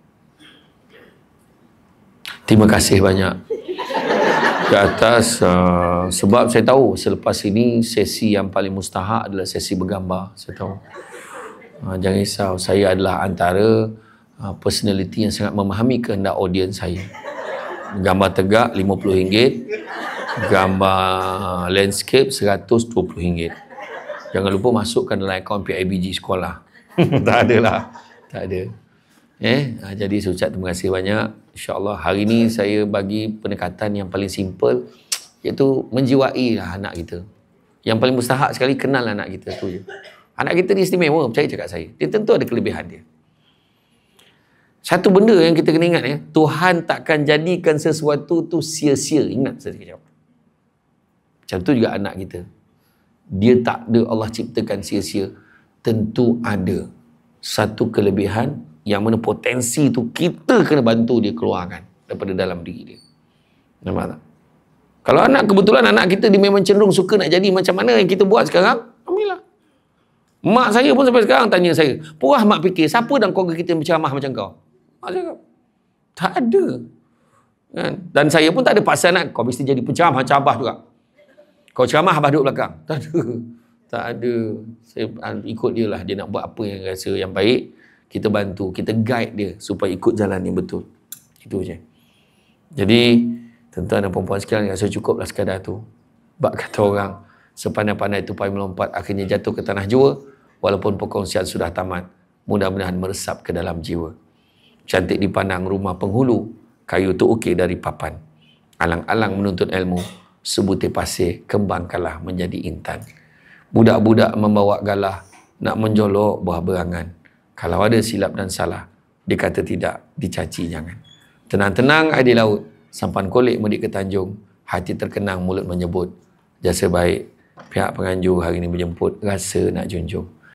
Terima kasih banyak ke atas sebab saya tahu selepas ini sesi yang paling mustahak adalah sesi bergambar. Saya tahu. Jangan risau, saya adalah antara personality yang sangat memahami kehendak audiens saya. Gambar tegak RM50, gambar landscape RM120. Jangan lupa masukkan dalam akaun PIBG sekolah. Tak ada lah. Tak ada. Jadi saya ucap terima kasih banyak. InsyaAllah hari ini saya bagi pendekatan yang paling simple, iaitu menjiwai lah anak kita. Yang paling mustahak sekali, kenal anak kita tu je. Anak kita ni istimewa, percaya cakap saya. Dia tentu ada kelebihan dia. Satu benda yang kita kena ingat ya, Tuhan takkan jadikan sesuatu tu sia-sia. Ingat saya cakap. Macam tu juga anak kita. Dia tak ada Allah ciptakan sia-sia. Tentu ada satu kelebihan yang mana potensi tu kita kena bantu dia keluarkan daripada dalam diri dia. Nampak tak? Kalau anak kebetulan anak kita dia memang cenderung suka nak jadi macam mana yang kita buat sekarang, alhamdulillah. Mak saya pun sampai sekarang tanya saya, puas mak fikir siapa dalam keluarga kita yang berceramah macam kau? Mak cakap, tak ada. Kan? Dan saya pun tak ada paksa nak, kau mesti jadi penceramah macam Abah juga. Kau ceramah, Abah duduk belakang. Tak ada. Tak ada. Saya ikut dia lah. Dia nak buat apa yang rasa yang baik. Kita bantu, kita guide dia supaya ikut jalan yang betul. Itu je. Jadi, tuan-tuan dan perempuan sekalian, rasa cukuplah sekadar tu. Bak kata orang, sepandai-pandai tupai melompat, akhirnya jatuh ke tanah jua, walaupun perkongsian sudah tamat, mudah-mudahan meresap ke dalam jiwa. Cantik dipandang rumah penghulu, kayu tu okey dari papan. Alang-alang menuntut ilmu, sebutir pasir kembangkanlah menjadi intan. Budak-budak membawa galah, nak menjolok buah berangan. Kalau ada silap dan salah, dikata tidak, dicaci jangan. Tenang-tenang air di laut, sampan kolik mudik ke Tanjung, hati terkenang mulut menyebut, jasa baik, pihak penganjur hari ini menjemput, rasa nak junjung.